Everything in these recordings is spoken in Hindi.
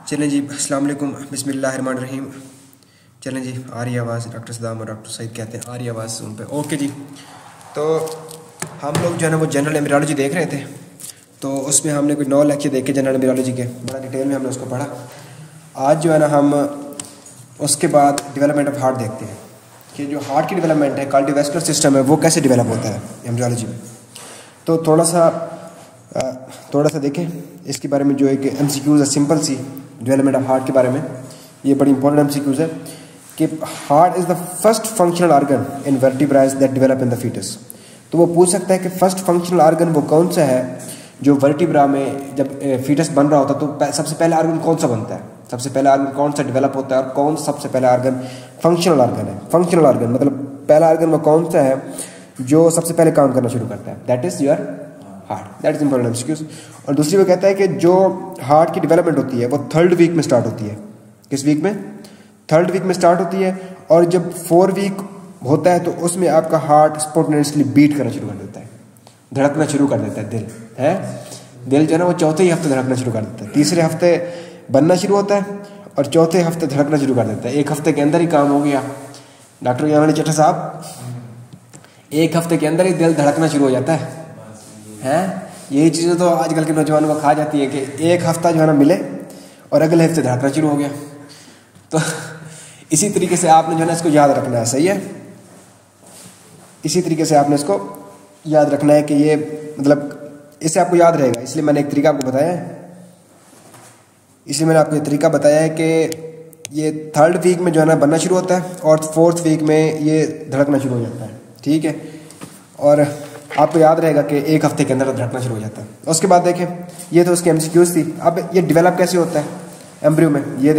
चलें जी, अस्सलाम वालेकुम, बिस्मिल्लाहिर्रहमानिर्रहीम। चलें जी, आ रही आवाज़। डॉक्टर सदाम और डॉक्टर सईद कहते हैं आ रही आवाज़ उन पे। ओके जी, तो हम लोग जो है ना वो जनरल एम्ब्रियोलॉजी देख रहे थे, तो उसमें हमने कुछ 9 लेक्चर देखे जनरल एम्ब्रियोलॉजी के, बड़ा डिटेल में हमने उसको पढ़ा। आज जो है ना हम उसके बाद डेवलपमेंट ऑफ हार्ट देखते हैं कि जो हार्ट की डेवलपमेंट है, कार्डियोवैस्कुलर सिस्टम है, वो कैसे डेवलप होता है एम्ब्रियोलॉजी में। तो थोड़ा सा देखें इसके बारे में। जो एक MCQs है सिंपल सी डेवलपमेंट ऑफ हार्ट के बारे में, ये बड़ी इंपॉर्टेंट MCQs है कि heart is the first functional organ in vertebrates that develop in the foetus. तो वो पूछ सकता है कि फर्स्ट फंक्शनल ऑर्गन वो कौन सा है जो वर्टिब्रा में जब फीटस बन रहा होता है तो सबसे पहला ऑर्गन कौन सा बनता है, सबसे पहला ऑर्गन कौन सा डेवलप होता है और कौन सबसे पहला ऑर्गन फंक्शनल ऑर्गन है। फंक्शनल ऑर्गन मतलब पहला ऑर्गन वो कौन सा है जो सबसे पहले काम करना शुरू करता है, that is your heart. That is important MCQs। और दूसरी वो कहता है कि जो हार्ट की डेवलपमेंट होती है वो 3rd वीक में स्टार्ट होती है। किस वीक में? 3rd वीक में स्टार्ट होती है। और जब 4 वीक होता है तो उसमें आपका हार्ट स्पॉन्टेनियसली बीट करना शुरू कर देता है, धड़कना शुरू कर देता है। दिल जो है ना वो 4थे ही हफ्ते धड़कना शुरू कर देता है। 3रे हफ्ते बनना शुरू होता है और 4थे हफ्ते धड़कना शुरू कर देता है। 1 हफ्ते के अंदर ही काम हो गया। डॉक्टर यानी चट्टा साहब, 1 हफ्ते के अंदर ही दिल धड़कना शुरू हो जाता है। यही चीज़ें तो आजकल के नौजवानों को खा जाती है कि 1 हफ्ता जो है ना मिले और अगले हफ्ते धड़कना शुरू हो गया। तो इसी तरीके से आपने जो है ना इसको याद रखना है, सही है। इसी तरीके से आपने इसको याद रखना है कि ये मतलब इससे आपको याद रहेगा। इसलिए मैंने एक तरीका आपको बताया है, इसलिए मैंने आपको एक तरीका बताया है कि ये 3rd वीक में जो है ना बनना शुरू होता है और 4th वीक में ये धड़कना शुरू हो जाता है, ठीक है। और आपको याद रहेगा कि 1 हफ्ते के अंदर धड़कना शुरू हो जाता है। उसके बाद देखें, ये तो उसकी MCQs थी। अब ये डेवलप कैसे होता है एम्ब्रियो में, ये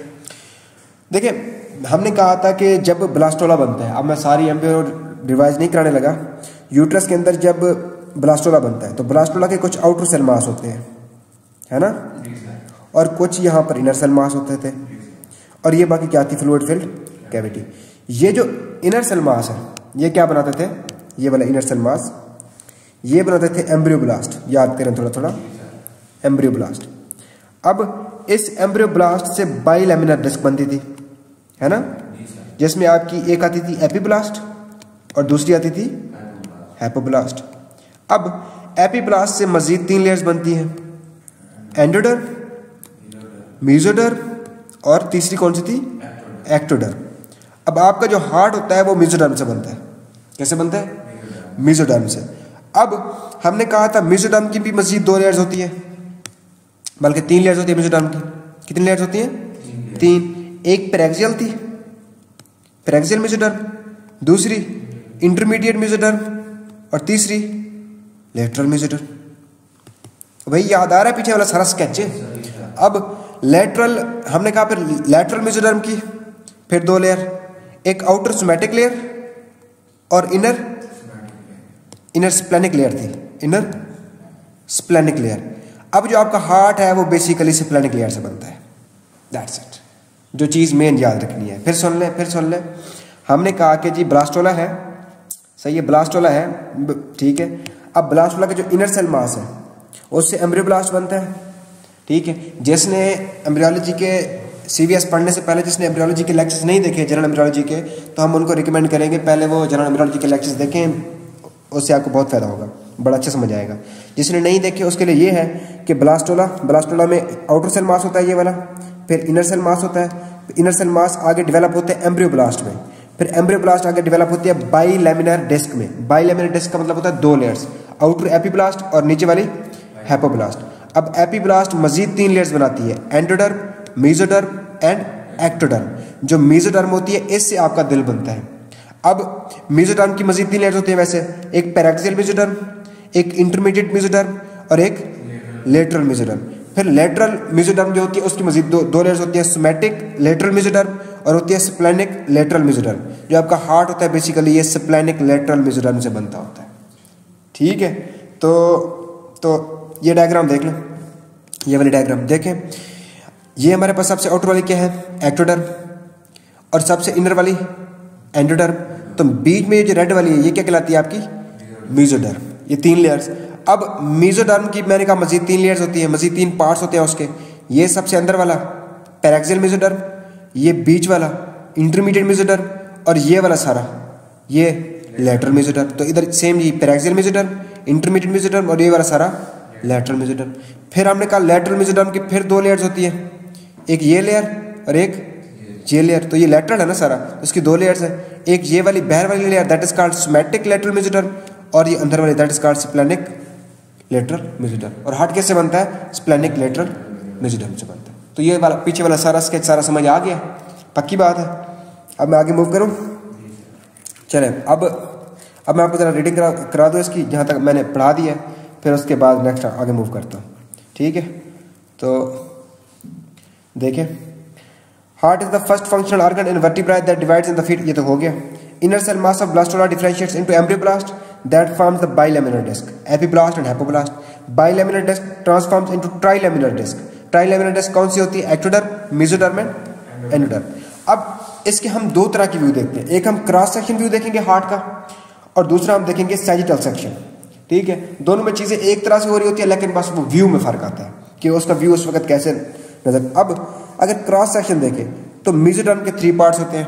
देखिए हमने कहा था कि जब ब्लास्टोला बनता है, अब मैं सारी एम्ब्रियो रिवाइज नहीं कराने लगा। यूट्रस के अंदर जब ब्लास्टोला बनता है तो ब्लास्टोला के कुछ आउटर सेल मास होते हैं, है ना, और कुछ यहाँ पर इनर सेल मास होते थे, और ये बाकी क्या थी, फ्लूइड फिल्ड कैविटी। ये जो इनर सेल मास है ये क्या बनाते थे, ये वाला इनर सेल मास ये बनाते थे एम्ब्रियोब्लास्ट। याद करें थोड़ा थोड़ा, एम्ब्रियोब्लास्ट। अब इस एम्ब्रियोब्लास्ट से बाइलैमिनर डिस्क बनती थी, है ना, जिसमें आपकी एक आती थी एपिब्लास्ट और दूसरी आती थी हैपोब्लास्ट। अब एपिब्लास्ट से मजीद 3 लेयर्स बनती हैं, एंडोडर्म, मेसोडर्म और तीसरी कौन सी थी, एक्टोडर्म। अब आपका जो हार्ट होता है वो मेसोडर्म से बनता है। कैसे बनता है? मेसोडर्म से। अब हमने कहा था मेसोडर्म की भी मजीद 2 लेयर्स होती है, बल्कि 3 लेयर्स होती है मेसोडर्म की। कितनी लेयर्स होती हैं? 3। एक पैरेक्सियल थी, पैरेक्सियल मेसोडर्म, दूसरी इंटरमीडिएट मेसोडर्म और तीसरी लेटरल मेसोडर्म। भाई याद आ रहा है पीछे वाला सारा स्केच? अब लेटरल हमने कहा, फिर लेटरल मेसोडर्म की फिर 2 लेयर, एक आउटर सोमैटिक लेयर और इनर स्प्लेनिक लेयर थी, इनर स्प्लेनिक लेयर। अब जो आपका हार्ट है वो बेसिकली स्प्लेनिक लेयर से बनता है। दैट्स इट, जो चीज़ मेन याद रखनी है। फिर सुन ले। हमने कहा कि जी ब्लास्टोला है, सही है, ब्लास्टोला है, ठीक है। अब ब्लास्टोला का जो इनर सेल मास है उससे एम्ब्रियोब्लास्ट बनता है, ठीक है। जिसने एम्ब्रियोलॉजी के CVS पढ़ने से पहले जिसने एम्ब्रियोलॉजी के लेक्चर्स नहीं देखे जनरल एम्ब्रियोलॉजी के, तो हम उनको रिकमेंड करेंगे पहले वो जनरल एम्ब्रियोलॉजी के लेक्चर्स देखें, उससे आपको बहुत फ़ायदा होगा, बड़ा अच्छा समझ आएगा। जिसने नहीं देखे उसके लिए ये है कि ब्लास्टोला में आउटर सेल मास होता है ये वाला, फिर इनर सेल मास होता है, इनर सेल मास आगे डेवलप होते हैं एम्ब्रियोब्लास्ट में, फिर एम्ब्रियोब्लास्ट आगे डेवलप होती है बाइलैमिनर डिस्क में। बाइलैमिनर डिस्क का मतलब होता है 2 लेयर्स, आउटर एपिब्लास्ट और नीचे वाली हैपोब्लास्ट। अब एपिब्लास्ट मजीद 3 लेयर्स बनाती है, एंडोडर्म, मेसोडर्म एंड एक्टोडर्म। जो मेसोडर्म होती है इससे आपका दिल बनता है। अब मेसोडर्म की मजीद 3 लेयर्स होती है वैसे, एक पैरेक्सियल मेसोडर्म, एक इंटरमीडिएट मेसोडर्म और एक लेटरल मेसोडर्म। फिर लेटरल मेसोडर्म जो होती है उसकी मजीद 2 लेयर्स होती है, सोमैटिक लेटरल मेसोडर्म और होती है स्प्लेनिक लेटरल मेसोडर्म। जो आपका हार्ट होता है बेसिकली ये स्प्लेनिक लेटरल मेसोडर्म से बनता होता है, ठीक है। तो ये डायग्राम देख लो, ये वाली डायग्राम देखें। ये हमारे पास सबसे आउटर वाली क्या है, एक्टोडर्म, और सबसे इनर वाली एंडोडर्म। तो बीच में ये जो रेड वाली है ये क्या कहलाती है आपकी, मेसोडर्म। ये 3 लेयर्स। अब मेसोडर्म की मैंने कहा मजीद 3 लेयर्स होती है, मजीद 3 पार्ट्स होते हैं उसके। ये सबसे अंदर वाला पैराक्सियल मेसोडर्म, ये बीच वाला इंटरमीडिएट मेसोडर्म, और ये वाला सारा ये लैटरल मेसोडर्म। तो इधर सेम ये पैराक्सियल मेसोडर्म, इंटरमीडिएट मेसोडर्म और ये वाला सारा लैटरल मेसोडर्म। फिर हमने कहा लैटरल मेसोडर्म की फिर दो लेयर्स होती है, एक ये लेयर और एक ये लेयर। तो ये लैटरल है ना सारा, उसकी दो लेयर्स है, एक ये वाली बाहर वाली layer that is called somatic lateral mesoderm, और ये अंदर वाली that is called splanchnic lateral mesoderm. और हार्ट कैसे बनता है? स्प्लेनिक लैटरल मेसोडर्म से बनता है। तो ये वाला पीछे वाला सारा स्केच सारा समझ आ गया, पक्की बात है। अब मैं आगे मूव करूं, चले अब मैं आपको जरा रीडिंग करा दूँ इसकी, जहाँ तक मैंने पढ़ा दिया है, फिर उसके बाद नेक्स्ट आगे मूव करता हूँ, ठीक है। तो देखें, heart is the first functional organ in vertebrae that divides in the feet, ये तो हो गया। Inner cell mass of blastula differentiates into embryoblast that forms the bilaminar disc, epiblast and hypoblast. Bilaminar disc transforms into trilaminar disc. Trilaminar disc कौन सी होती है? Ectoderm, mesoderm and endoderm. अब इसके हम दो तरह की व्यू देखते हैं, एक हम क्रॉस सेक्शन व्यू देखेंगे हार्ट का, और दूसरा हम देखेंगे सैजिटल सेक्शन, ठीक है। दोनों में चीजें एक तरह से हो रही होती है, लेकिन बस वो व्यू में फर्क आता है कि उसका व्यू उस वक्त कैसे नजर। अब अगर क्रॉस सेक्शन देखें तो मेसोडर्म के 3 पार्ट्स होते हैं,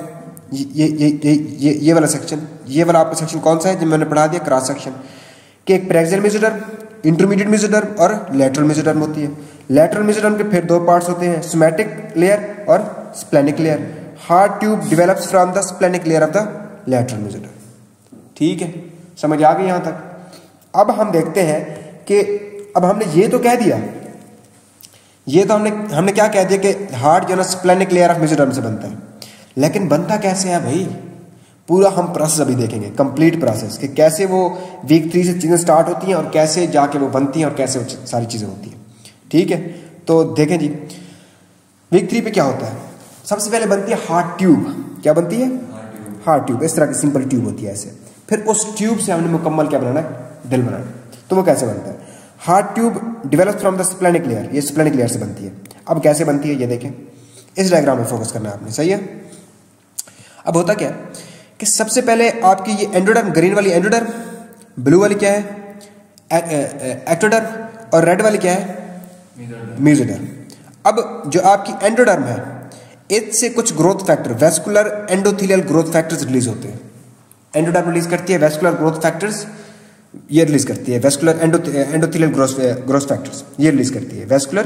ये वाला सेक्शन, ये वाला आपका सेक्शन कौन सा है जो मैंने पढ़ा दिया, क्रॉस सेक्शन कि एक पैराक्सियल मेसोडर्म, इंटरमीडिएट मेसोडर्म और लैटरल मेसोडर्म होती है। लैटरल मेसोडर्म के फिर 2 पार्ट्स होते हैं, सोमैटिक लेयर और splanchnic layer. Heart tube develops from the splanchnic layer of the lateral mesoderm, ठीक है, समझ आ गई यहां तक। अब हम देखते हैं कि अब हमने ये तो कह दिया, ये तो हमने क्या कह दिया कि हार्ट जो है ना स्प्लेनिक लेयर ऑफ मेसोडर्म से बनता है, लेकिन बनता कैसे है भाई? पूरा हम प्रोसेस अभी देखेंगे, कंप्लीट प्रोसेस कि कैसे वो वीक 3 से चीजें स्टार्ट होती हैं और कैसे जाके वो बनती हैं और कैसे वो सारी चीजें होती हैं, ठीक है। तो देखें जी, वीक 3 पे क्या होता है? सबसे पहले बनती है हार्ट ट्यूब। क्या बनती है? Heart tube. इस तरह की सिंपल ट्यूब होती है ऐसे। फिर उस ट्यूब से हमने मुकम्मल क्या बनाना है? दिल बनाना है। तो वो कैसे बनता है? Heart tube develop from the splanchnic layer, ये स्प्लेनिक लेयर से बनती है। अब कैसे बनती है ये देखें, इस डायग्राम में फोकस करना है आपने, सही है। अब होता क्या कि सबसे पहले आपकी ये एंडोडर्म, ग्रीन वाली एंडोडर्म, ब्लू वाली क्या है? एक्टोडर्म, और रेड वाली क्या है? मेसोडर्म। अब जो आपकी एंडोडर्म है, इससे कुछ growth factor, vascular endothelial growth factors release होते हैं। एंडोडर्म रिलीज करती है वेस्कुलर ग्रोथ फैक्टर्स, ये रिलीज करती है वेस्कुलर एंडोथेलियल ग्रोथ फैक्टर्स, ये रिलीज करती है वेस्कुलर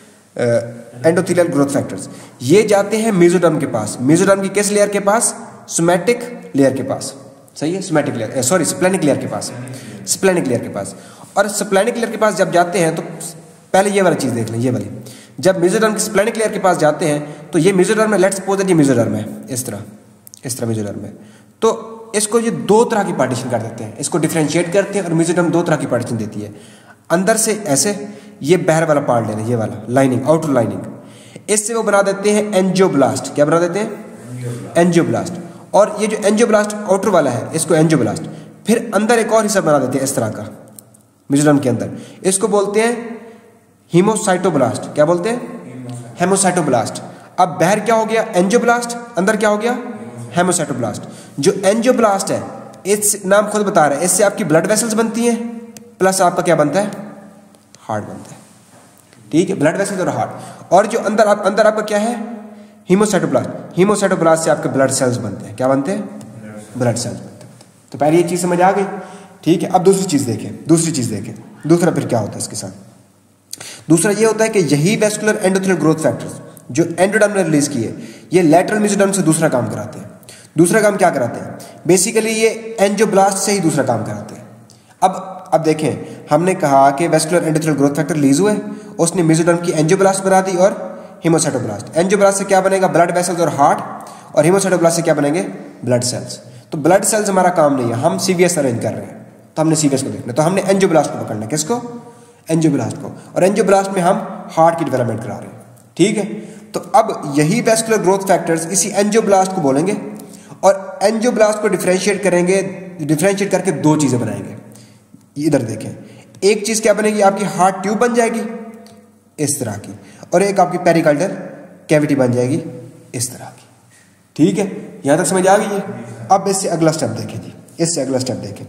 एंडोथेलियल ग्रोथ फैक्टर्स। ये जाते हैं मेसोडर्म के पास। मेसोडर्म की किस लेयर के पास? सोमैटिक लेयर के पास, सही है, somatic layer, sorry splanchnic layer के पास, स्प्लेनिक लेयर के पास। और स्प्लेनिक लेयर के पास जब जाते हैं तो पहले ये वाली चीज देख लें, ये वाली, जब मेसोडर्म की स्प्लेनिक लेयर के पास जाते हैं तो ये मेसोडर्म है, लेट्स सपोज दैट ये मेसोडर्म है, इस तरह मेसोडर्म है। तो इसको ये 2 तरह की पार्टीशन कर देते हैं, इसको डिफरेंशिएट करते हैं, और मेसोडर्म 2 तरह की पार्टीशन देती है। अंदर से ऐसे, ये बाहर वाला पार्ट लेना, ये वाला लाइनिंग, आउटर लाइनिंग, इससे वो बना देते हैं एंजियोब्लास्ट। क्या बना देते हैं? एंजियोब्लास्ट। और ये जो एंजियोब्लास्ट आउटर वाला है, इसको एंजियोब्लास्ट। फिर अंदर एक और हिस्सा बना देते हैं इस तरह का मेसोडर्म के अंदर, इसको बोलते हैं हीमोसाइटोब्लास्ट। क्या बोलते हैं? हेमोसाइटोब्लास्ट। अब बाहर क्या हो गया? एंजियोब्लास्ट, अंदर क्या हो गया? हेमोसाइटोब्लास्ट। जो एंजियोब्लास्ट है, इस नाम खुद बता रहा है, इससे आपकी ब्लड वेसल्स बनती हैं, प्लस आपका क्या बनता है? हार्ट बनता है, ठीक है, ब्लड वेसल्स और हार्ट। और जो अंदर आपका क्या है? हीमोसाइटोब्लास्ट। हीमोसाइटोब्लास्ट से आपके ब्लड सेल्स बनते हैं। क्या बनते हैं? ब्लड सेल्स बनते हैं। तो पहले ये चीज समझ आ गई, ठीक है। अब दूसरी चीज देखें, दूसरा फिर क्या होता है इसके साथ? दूसरा ये होता है कि यही वेस्कुलर एंडोथेलियल ग्रोथ फैक्टर्स जो एंडोडर्म ने रिलीज किए, ये लैटरल मेसोडर्म से दूसरा काम कराते हैं। दूसरा काम क्या कराते हैं? बेसिकली ये एंजियोब्लास्ट से ही दूसरा काम कराते हैं। अब देखें, हमने कहा कि vascular endothelial growth factor release हुए, उसने मेसोडर्म की एंजियोब्लास्ट बना दी और हीमोसाइटोब्लास्ट। एंजियोब्लास्ट से क्या बनेगा? ब्लड वेसल्स और हार्ट, और हीमोसाइटोब्लास्ट से क्या बनेंगे? Blood cells. तो ब्लड सेल्स हमारा काम नहीं है, हम सीवीएस अरेंज कर रहे हैं, तो हमने सीवीएस को देखना, तो हमने एंजियोब्लास्ट को पकड़ना है। किसको? एंजियोब्लास्ट को। और एंजियोब्लास्ट में हम हार्ट की डेवलपमेंट करा रहे हैं, ठीक है। तो अब यही वेस्कुलर ग्रोथ फैक्टर्स इसी एंजियोब्लास्ट को बोलेंगे, और एंजियोब्लास्ट को डिफरेंशिएट करेंगे, डिफरेंशिएट करके 2 चीजें बनाएंगे। इधर देखें, एक चीज क्या बनेगी? आपकी हार्ट ट्यूब बन जाएगी इस तरह की, और एक आपकी पेरिकार्डियल कैविटी बन जाएगी इस तरह की, ठीक है। यहां तक समझ आ गई है? अब इससे अगला स्टेप देखें जी, इससे अगला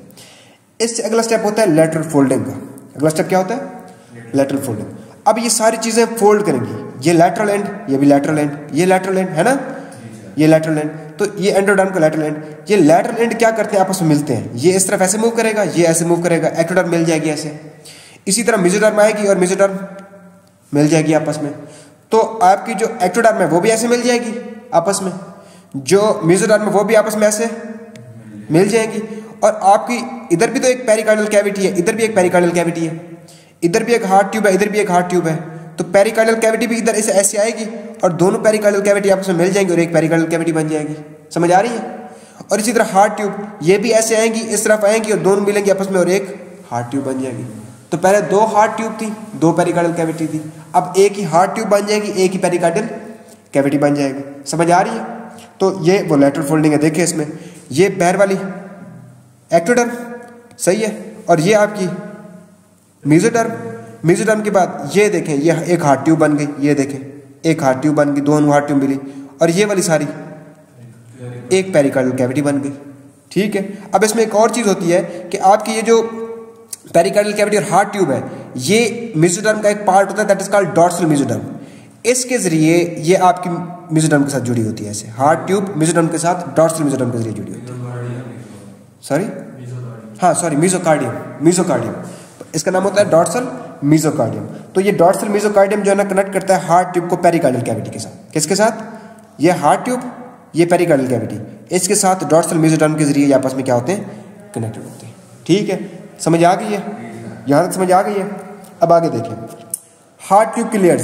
स्टेप होता है लेटरल फोल्डिंग का। अगला स्टेप क्या होता है? Lateral folding. अब ये सारी चीजें फोल्ड करेंगी, ये लैटरल एंड, ये भी लैटरल एंड, ये लैटरल एंड है ना, ये लैटरल एंड, तो ये एंडोडर्म का लैटरल एंड। ये लैटरल एंड क्या करते हैं, आपस में मिलते हैं, ये इस तरफ ऐसे मूव करेगा, ये ऐसे मूव करेगा, एक्टोडर्म मिल जाएगी ऐसे। इसी तरह मेसोडर्म आएगी और मेसोडर्म मिल जाएगी आपस में, तो आपकी जो एक्टोडर्म है वो भी ऐसे मिल जाएगी आपस में, जो मेसोडर्म है वो भी आपस में ऐसे मिल जाएगी। और आपकी इधर भी तो एक पेरिकार्डियल कैविटी है, इधर भी एक पेरिकार्डियल कैविटी है, इधर भी एक हार्ट ट्यूब है, इधर भी एक हार्ट ट्यूब है, तो पेरिकार्डियल कैविटी भी इधर ऐसे ऐसे आएगी और दोनों पेरिकार्डियल कैविटी आपस में मिल जाएंगी और एक पेरिकार्डियल कैविटी बन जाएगी। समझ आ रही है? और इसी तरह हार्ट ट्यूब, ये भी ऐसे आएंगी, इस तरफ आएंगी और दोनों मिलेंगी आपस में और एक हार्ट ट्यूब बन जाएगी। तो पहले दो हार्ट ट्यूब थी, दो पेरिकार्डियल कैविटी थी, अब एक ही हार्ट ट्यूब बन जाएगी, एक ही पेरिकार्डियल कैविटी बन जाएगी। समझ आ रही है? तो ये वो लेटरल फोल्डिंग है, देखिए इसमें ये बाहर वाली एक्टोडर्म सही है, और ये आपकी मेसोडर्म। मेसोडर्म के बाद ये देखें, ये एक हार्ट ट्यूब बन गई, ये देखें एक हार्ट ट्यूब बन गई, दोनों हार्ट ट्यूब मिली, और ये वाली सारी एक पेरिकार्डियल कैविटी बन गई। ठीक है, अब इसमें एक और चीज़ होती है कि आपकी ये जो पेरिकार्डियल कैविटी और हार्ट ट्यूब है, ये मेसोडर्म का एक पार्ट होता है, that is called dorsal mesoderm. इसके जरिए ये आपकी मेसोडर्म के साथ जुड़ी होती है, ऐसे हार्ट ट्यूब मेसोडर्म के साथ डॉर्सल मेसोडर्म के जरिए जुड़ी होती है। सॉरी, हाँ सॉरी, मेसोकार्डियम, मेसोकार्डियम इसका नाम होता है डॉर्सल मेसोकार्डियम। तो ये डॉर्सल मेसोकार्डियम जो है ना कनेक्ट करता है हार्ट ट्यूब को पेरिकार्डियल कैविटी के साथ। किसके साथ? ये हार्ट ट्यूब, ये पेरिकार्डियल कैविटी, इसके साथ डॉर्सल मेसोडर्म के जरिए आपस में क्या होते हैं, कनेक्टेड होते हैं। ठीक है, समझ आ गई है? यहाँ तक समझ आ गई है? अब आगे देखिए हार्ट ट्यूब की लेयर्स।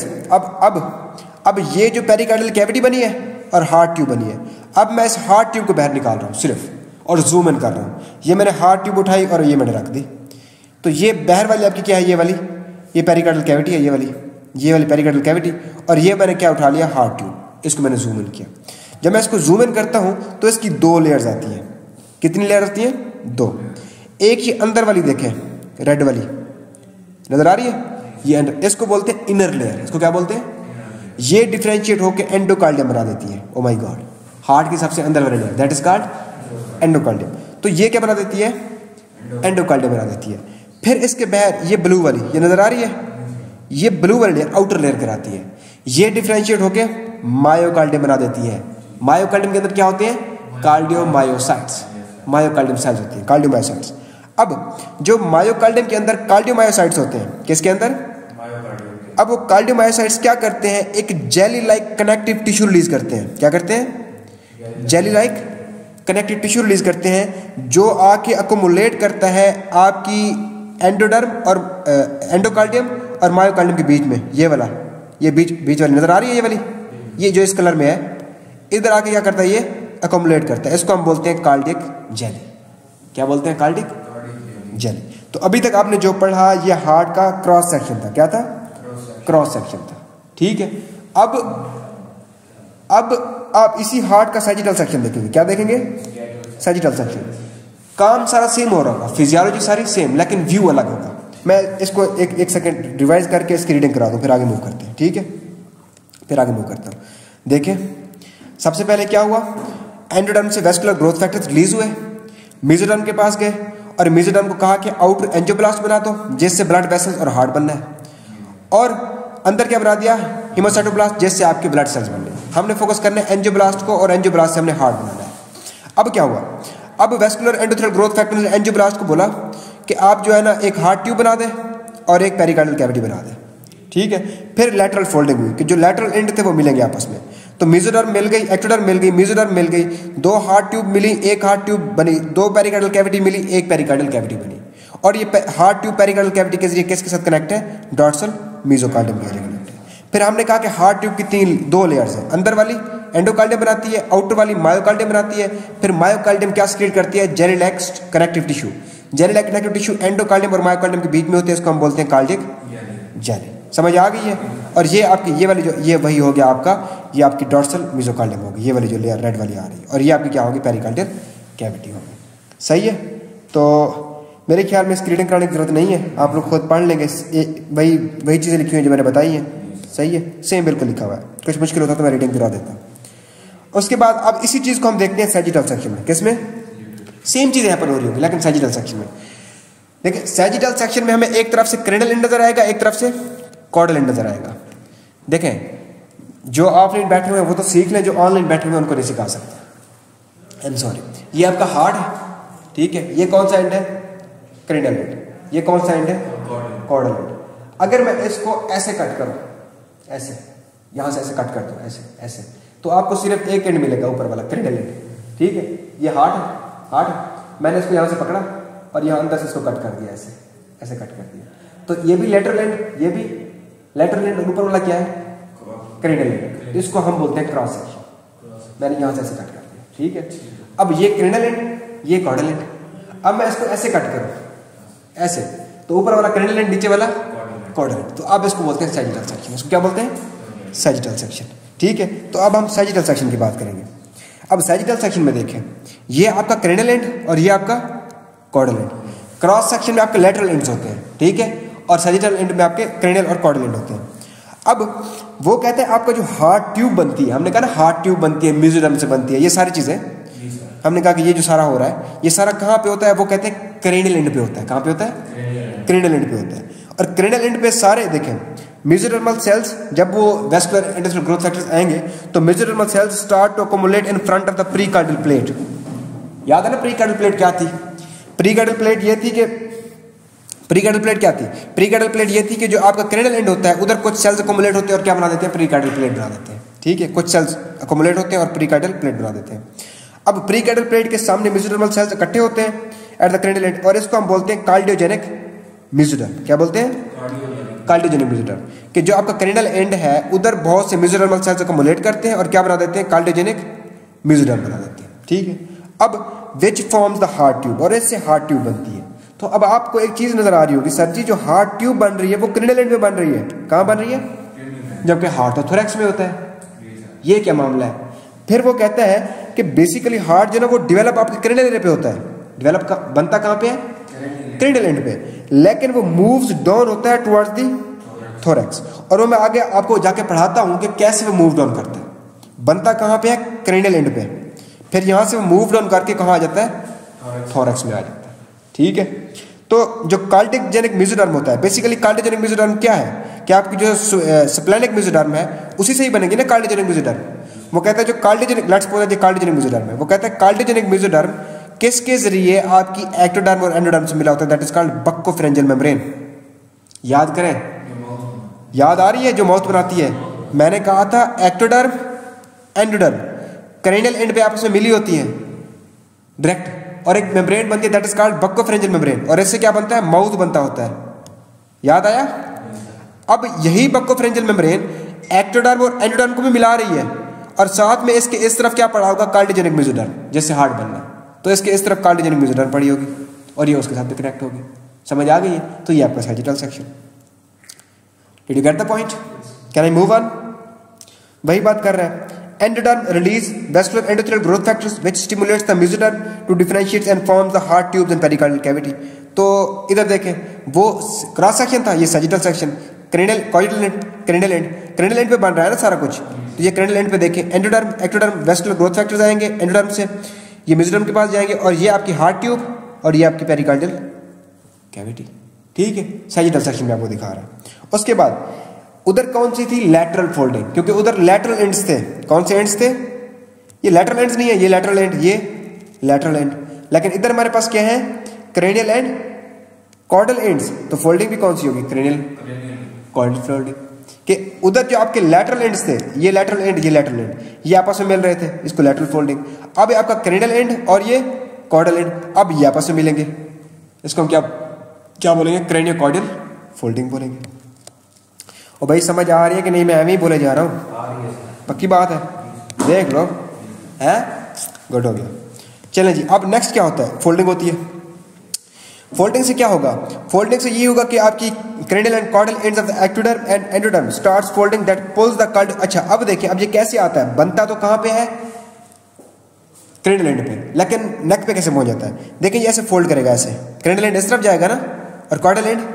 अब ये जो पेरिकार्डियल कैविटी बनी है और हार्ट ट्यूब बनी है, अब मैं इस हार्ट ट्यूब को बाहर निकाल रहा हूँ सिर्फ और जूम इन कर रहा हूँ। ये मैंने हार्ट ट्यूब उठाई और ये मैंने रख दी, तो ये बाहर वाली आपकी क्या है, ये वाली, ये पेरिकार्डियल कैविटी है, ये वाली पेरिकार्डियल कैविटी, और ये मैंने क्या उठा लिया, हार्ट ट्यूब, इसको मैंने जूम इन किया। जब मैं इसको जूम इन करता हूँ तो इसकी दो लेयर्स आती हैं। कितनी लेयर आती हैं? दो। एक ही अंदर वाली देखें, रेड वाली नजर आ रही है, ये अंदर, इसको बोलते हैं इनर लेयर। इसको क्या बोलते हैं? ये डिफरेंशिएट होकर एंडोकार्डियम बना देती है। ओ माय गॉड, हार्ट की सबसे अंदर वाली layer that is called endocardium. तो ये क्या बना देती है? एंडोकार्डियम बना देती है। फिर इसके बाहर ये ब्लू वाली, ये नजर आ रही है, ये ब्लू वाली लेयर आउटर लेयर कराती है, ये डिफरेंशिएट होकर मायोकार्डियम बना देती है। मायोकार्डियम के अंदर क्या होते हैं? कार्डियोमायोसाइट्स, मायोकार्डियम सेल्स होती हैं, कार्डियोमायोसाइट्स। अब जो मायोकार्डियम के अंदर कार्डियोमायोसाइट्स होते हैं, किसके अंदर? अब वो कार्डियोमायोसाइट्स क्या करते हैं, एक jelly like connective tissue release करते हैं। क्या करते हैं? Jelly like connective tissue release करते हैं, जो आके अकोमुलेट करता है आपकी एंडोडर्म और एंडोकार्डियम और मायोकार्डियम के बीच में। ये वाला, ये बीच वाली नजर आ रही है, ये वाली, ये जो इस कलर में है, इधर आके क्या करता है, ये अकोमुलेट करता है। इसको हम बोलते हैं कार्डियक जेली। क्या बोलते हैं? Cardiac jelly. तो अभी तक आपने जो पढ़ा ये हार्ट का क्रॉस सेक्शन था। क्या था? क्रॉस सेक्शन था। ठीक है, अब आप इसी हार्ट का सैजिटल सेक्शन देखेंगे। क्या देखेंगे? Sagittal section. काम सारा सेम हो रहा होगा, फिजियोलॉजी सारी सेम, लेकिन व्यू अलग होगा। मैं इसको एक सेकंड रिवाइज करके इसकी रीडिंग करा दूं, फिर आगे मूव करते हैं। ठीक है, फिर आगे मूव करता हूं। देखें, सबसे पहले क्या हुआ, एंडोडर्म से वेस्कुलर ग्रोथ फैक्टर्स रिलीज हुए, मेसोडर्म के पास गए और मेसोडर्म को कहा कि आउटर एंजियोब्लास्ट बना दो, जिससे ब्लड वेसल्स और हार्ट बनना है, और अंदर क्या बना दिया, हीमोसाइटोब्लास्ट, जिससे आपके ब्लड सेल्स बन गए। हमने फोकस करना है एंजियोब्लास्ट को, और एंजियोब्लास्ट से हमने हार्ट बनाना है। अब क्या हुआ, अब वेस्कुलर एंडोथेलियल ग्रोथ फैक्टर ने एंजियोब्लास्ट को बोला कि आप जो है ना एक हार्ट ट्यूब बना दें और एक पेरिकार्डियल कैविटी बना दें। ठीक है, फिर लैटरल फोल्डिंग हुई कि जो लैटरल एंड थे वो मिलेंगे आपस में। तो मेसोडर्म मिल गई, एक्टोडर्म मिल गई, मेसोडर्म मिल गई, दो हार्ट ट्यूब मिली, एक हार्ट ट्यूब बनी, दो पेरिकार्डियल कैविटी मिली, एक पेरिकार्डियल कैविटी बनी। और ये हार्ट ट्यूब पेरिकार्डियल कैविटी के जरिए किसके साथ कनेक्ट है? डॉर्सल मेसोकार्डियम के जरिए कनेक्ट है। फिर हमने कहा कि हार्ट ट्यूब की दो लेयर्स है, अंदर वाली एंडोकार्डियम बनाती है, आउटर वाली मायोकार्डियम बनाती है। फिर मायोकार्डियम क्या सीक्रेट करती है? Jelly like connective tissue. Jelly like connective tissue endocardium और मायोकार्डियम के बीच में होते हैं, इसको हम बोलते हैं कार्डियक जेली। समझ आ गई है? और ये आपकी ये वाली जो ये वही हो गया आपका, ये आपकी डॉर्सल मेसोकार्डियम होगी, ये वाली जो लेयर रेड वाली आ रही है, और ये आपकी क्या होगी? पेरिकार्डियल कैविटी होगी। सही है, तो मेरे ख्याल में इसकी रीडिंग कराने की जरूरत नहीं है, आप लोग खुद पढ़ लेंगे, वही चीज़ें लिखी हुई हैं जो मैंने बताई हैं। सही है, सेम बिल्कुल लिखा हुआ है, कुछ मुश्किल होता तो मैं रीडिंग करा देता। उसके बाद अब इसी चीज़ को हम देखते हैं सैजिटल सेक्शन में। किसमें? सेम चीज़ यहाँ पर हो रही होगी, लेकिन सैजिटल सेक्शन में। देखिए, सैजिटल सेक्शन में हमें एक तरफ से क्रेनल एंड नजर आएगा, एक तरफ से कॉर्डल एंड नजर आएगा। देखें, जो ऑफलाइन बैठे हुए हैं वो तो सीख लें, जो ऑनलाइन बैठे हुए हैं उनको नहीं सिखा सकते। I am sorry. ये आपका हार्ट है, ठीक है। ये कौन सा एंड है? Cranial end. ये कौन सा एंड है? Caudal end. अगर मैं इसको ऐसे कट करूं, ऐसे यहां से ऐसे कट कर दूं, ऐसे ऐसे, तो आपको सिर्फ एक एंड मिलेगा, ऊपर वाला क्रेनियल एंड, ठीक है। ये हार्ट है, हार्ट। मैंने इसको यहां से पकड़ा और यहां अंदर से इसको कट कर दिया, ऐसे ऐसे कट कर दिया, तो ये भी लेटरल एंड, ये भी लेटरल एंड, ऊपर वाला क्या है? Cranial end. इसको हम बोलते हैं क्रॉस सेक्शन। मैंने यहां से ऐसे कट कर दिया, ठीक है। अब ये क्रेनियल एंड, ये कॉर्डल एंड। अब मैं इसको ऐसे कट करूं, ऐसे, तो ऊपर वाला क्रेनियल एंड, नीचे वाला कॉर्डल एंड, तो अब इसको बोलते हैं सैजिटल सेक्शन। इसको क्या बोलते हैं? सैजिटल सेक्शन, ठीक है। तो अब हम सैजिटल सेक्शन की बात करेंगे। अब सैजिटल सेक्शन में देखें, ये आपका क्रेनियल एंड और ये आपका कॉर्डल एंड। क्रॉस सेक्शन में आपके लेटरल एंड्स होते हैं, ठीक है, और सैजिटल एंड में आपके क्रेनियल और कॉर्डल एंड होते हैं। अब वो कहते हैं आपका जो हार्ट ट्यूब बनती है, हमने कहा ना हार्ट ट्यूब बनती है, मेसोडर्म से बनती है, ये सारी चीजें हमने कहा कि ये जो सारा हो रहा है ये सारा कहाँ पे होता है? वो कहते हैं क्रेनियल एंड पे होता है। कहाँ पे होता है? क्रेनियल एंड पे होता है। और क्रेनियल एंड पे सारे देखें मेसोडर्मल सेल्स, जब वो वेस्कुलर एंडोथेलियल ग्रोथ फैक्टर्स आएंगे तो mesodermal cells start to accumulate in front of the precardial plate. याद है ना प्रीकार्डियल प्लेट क्या थी? प्रीकार्डियल प्लेट ये थी कि प्रीकार्डियल प्लेट क्या थी? प्रीकार्डियल प्लेट ये थी कि जो आपका क्रेनियल एंड होता है उधर कुछ सेल्स अकोमुलेट होते हैं और क्या बना देते हैं? प्रीकार्डियल प्लेट बना देते हैं, ठीक है। कुछ सेल्स अकोमुलेट होते हैं और प्रीकार्डियल प्लेट बना देते हैं। अब प्रीकार्डियल प्लेट के सामने मेसोडर्मल सेल्स इकट्ठे होते हैं एट द क्रेनियल एंड, और इसको हम बोलते हैं कार्डियोजेनिक मेसोडर्म। क्या बोलते हैं? Cardiogenic mesoderm. कि जो आपका क्रेनियल एंड है उधर बहुत से मेसोडर्मल सेल्स अकोमुलेट करते हैं और क्या बना देते हैं? कार्डियोजेनिक मेसोडर्म बना देते हैं, ठीक है। अब which forms the heart tube, और इससे हार्ट ट्यूब बनती है। तो अब आपको एक चीज नजर आ रही होगी, सर जी जो हार्ट ट्यूब बन रही है वो क्रेनियल एंड में बन रही है, कहां बन रही है? जबकि हार्ट तो थोरैक्स में होता है। ये क्या मामला है? फिर वो कहता है कि बेसिकली हार्ट जो ना वो डेवलप आपके क्रेनियल एंड पे होता है, डेवलप बनता कहां पे है? क्रेनियल एंड पे, लेकिन वो मूव्स डाउन होता है टुवर्ड्स दी थोरैक्स। और वो मैं आगे आपको जाके पढ़ाता हूं कि कैसे वो मूव डाउन करता है। बनता कहां पे है? क्रेनियल एंड पे, फिर यहां से वो मूव डाउन करके कहां आ जाता है? थोरैक्स में आ जाता है, ठीक है। तो जो कार्डियोजेनिक मेसोडर्म होता है, बेसिकली कार्डियोजेनिक मेसोडर्म क्या है कि आपकी जो स्प्लेनिक मेसोडर्म है उसी से ही बनेगी ना कार्डियोजेनिक मेसोडर्म। वो कहता है जो कार्डियोजेनिक, लेट्स सपोज जो कार्डियोजेनिक मेसोडर्म है, वो कहता है कार्डियोजेनिक मेसोडर्म किसके जरिए आपकी एक्टोडर्म और एंडोडर्म से मिला होता है? That is called buccopharyngeal membrane. याद करें, याद आ रही है जो माउथ बनाती है? मैंने कहा था एक्टोडर्म एंडोडर्म क्रेनियल एंड पे आपस में मिली होती है डायरेक्ट, और एक मेम्ब्रेन बनती है that is called buccopharyngeal membrane, और इससे क्या बनता है? माउथ बनता होता है। याद आया? अब यही बक्कोफेरेंजियल मेम्ब्रेन एक्टोडर्म और एंडोडर्म को भी मिला रही है, और साथ में इसके इस तरफ क्या पड़ा होगा? कार्डियोजेनिक मेसोडर्म, जैसे हार्ट बनना, तो इसके इस तरफ कार्डियोजेनिक मेसोडर्म पड़ी होगी और ये उसके साथ भी कनेक्ट होगी। समझ आ गई है? तो ये आपका sagittal section. Did you get the point? Can I move on? वही बात कर रहा है। Endoderm release vascular endothelial growth factors which stimulates the mesoderm to differentiate and forms the heart tubes and pericardial cavity. तो इधर देखें, वो क्रॉस सेक्शन था, ये sagittal section. Cranial caudal end, cranial end, cranial end पे बन रहा है ना सारा कुछ, तो ये क्रेनियल एंड पे देखें endoderm ectoderm vascular growth factors आएंगे एंडोडर्म से, ये मेसोडर्म के पास जाएंगे, और ये आपकी हार्ट ट्यूब और ये आपकी पेरिकार्डियल कैविटी, ठीक है। सैजिटल सेक्शन में आपको दिखा रहा है। उसके बाद उधर कौन सी थी? लैटरल फोल्डिंग, क्योंकि उधर लैटरल एंड्स थे। कौन से एंड्स थे? ये लैटरल एंड्स नहीं है, ये लैटरल एंड, ये लैटरल एंड। लेकिन इधर हमारे पास क्या है? Cranial end caudal ends. तो फोल्डिंग भी कौन सी होगी? Cranial caudal folding. कि उधर जो आपके लैटरल एंड्स थे, ये लैटरल एंड, ये लैटरल एंड, ये आपस में मिल रहे थे, इसको लैटरल फोल्डिंग। अब आपका क्रेनियल एंड और ये कॉर्डल एंड, अब ये आपस में मिलेंगे, इसको हम क्या बोलेंगे? क्रेनियो कॉर्डियल फोल्डिंग बोलेंगे। और भाई समझ आ रही है कि नहीं? मैं एम ही बोले जा रहा हूँ, पक्की बात है? देख लो, है गुड हो गया। चलें जी, अब नेक्स्ट क्या होता है? फोल्डिंग होती है। फोल्डिंग से क्या होगा? फोल्डिंग से ये होगा कि आपकी cranial end caudal ends of the ectoderm and endoderm starts folding that pulls the card. अच्छा, अब देखिए, अब ये कैसे आता है? बनता तो कहां पे है? क्रेनियल एंड पे, लेकिन नेक पे कैसे पहुंच जाता है? देखिए ये ऐसे फोल्ड करेगा, ऐसे क्रेनियल एंड इस तरफ जाएगा ना, और कॉर्डल एंड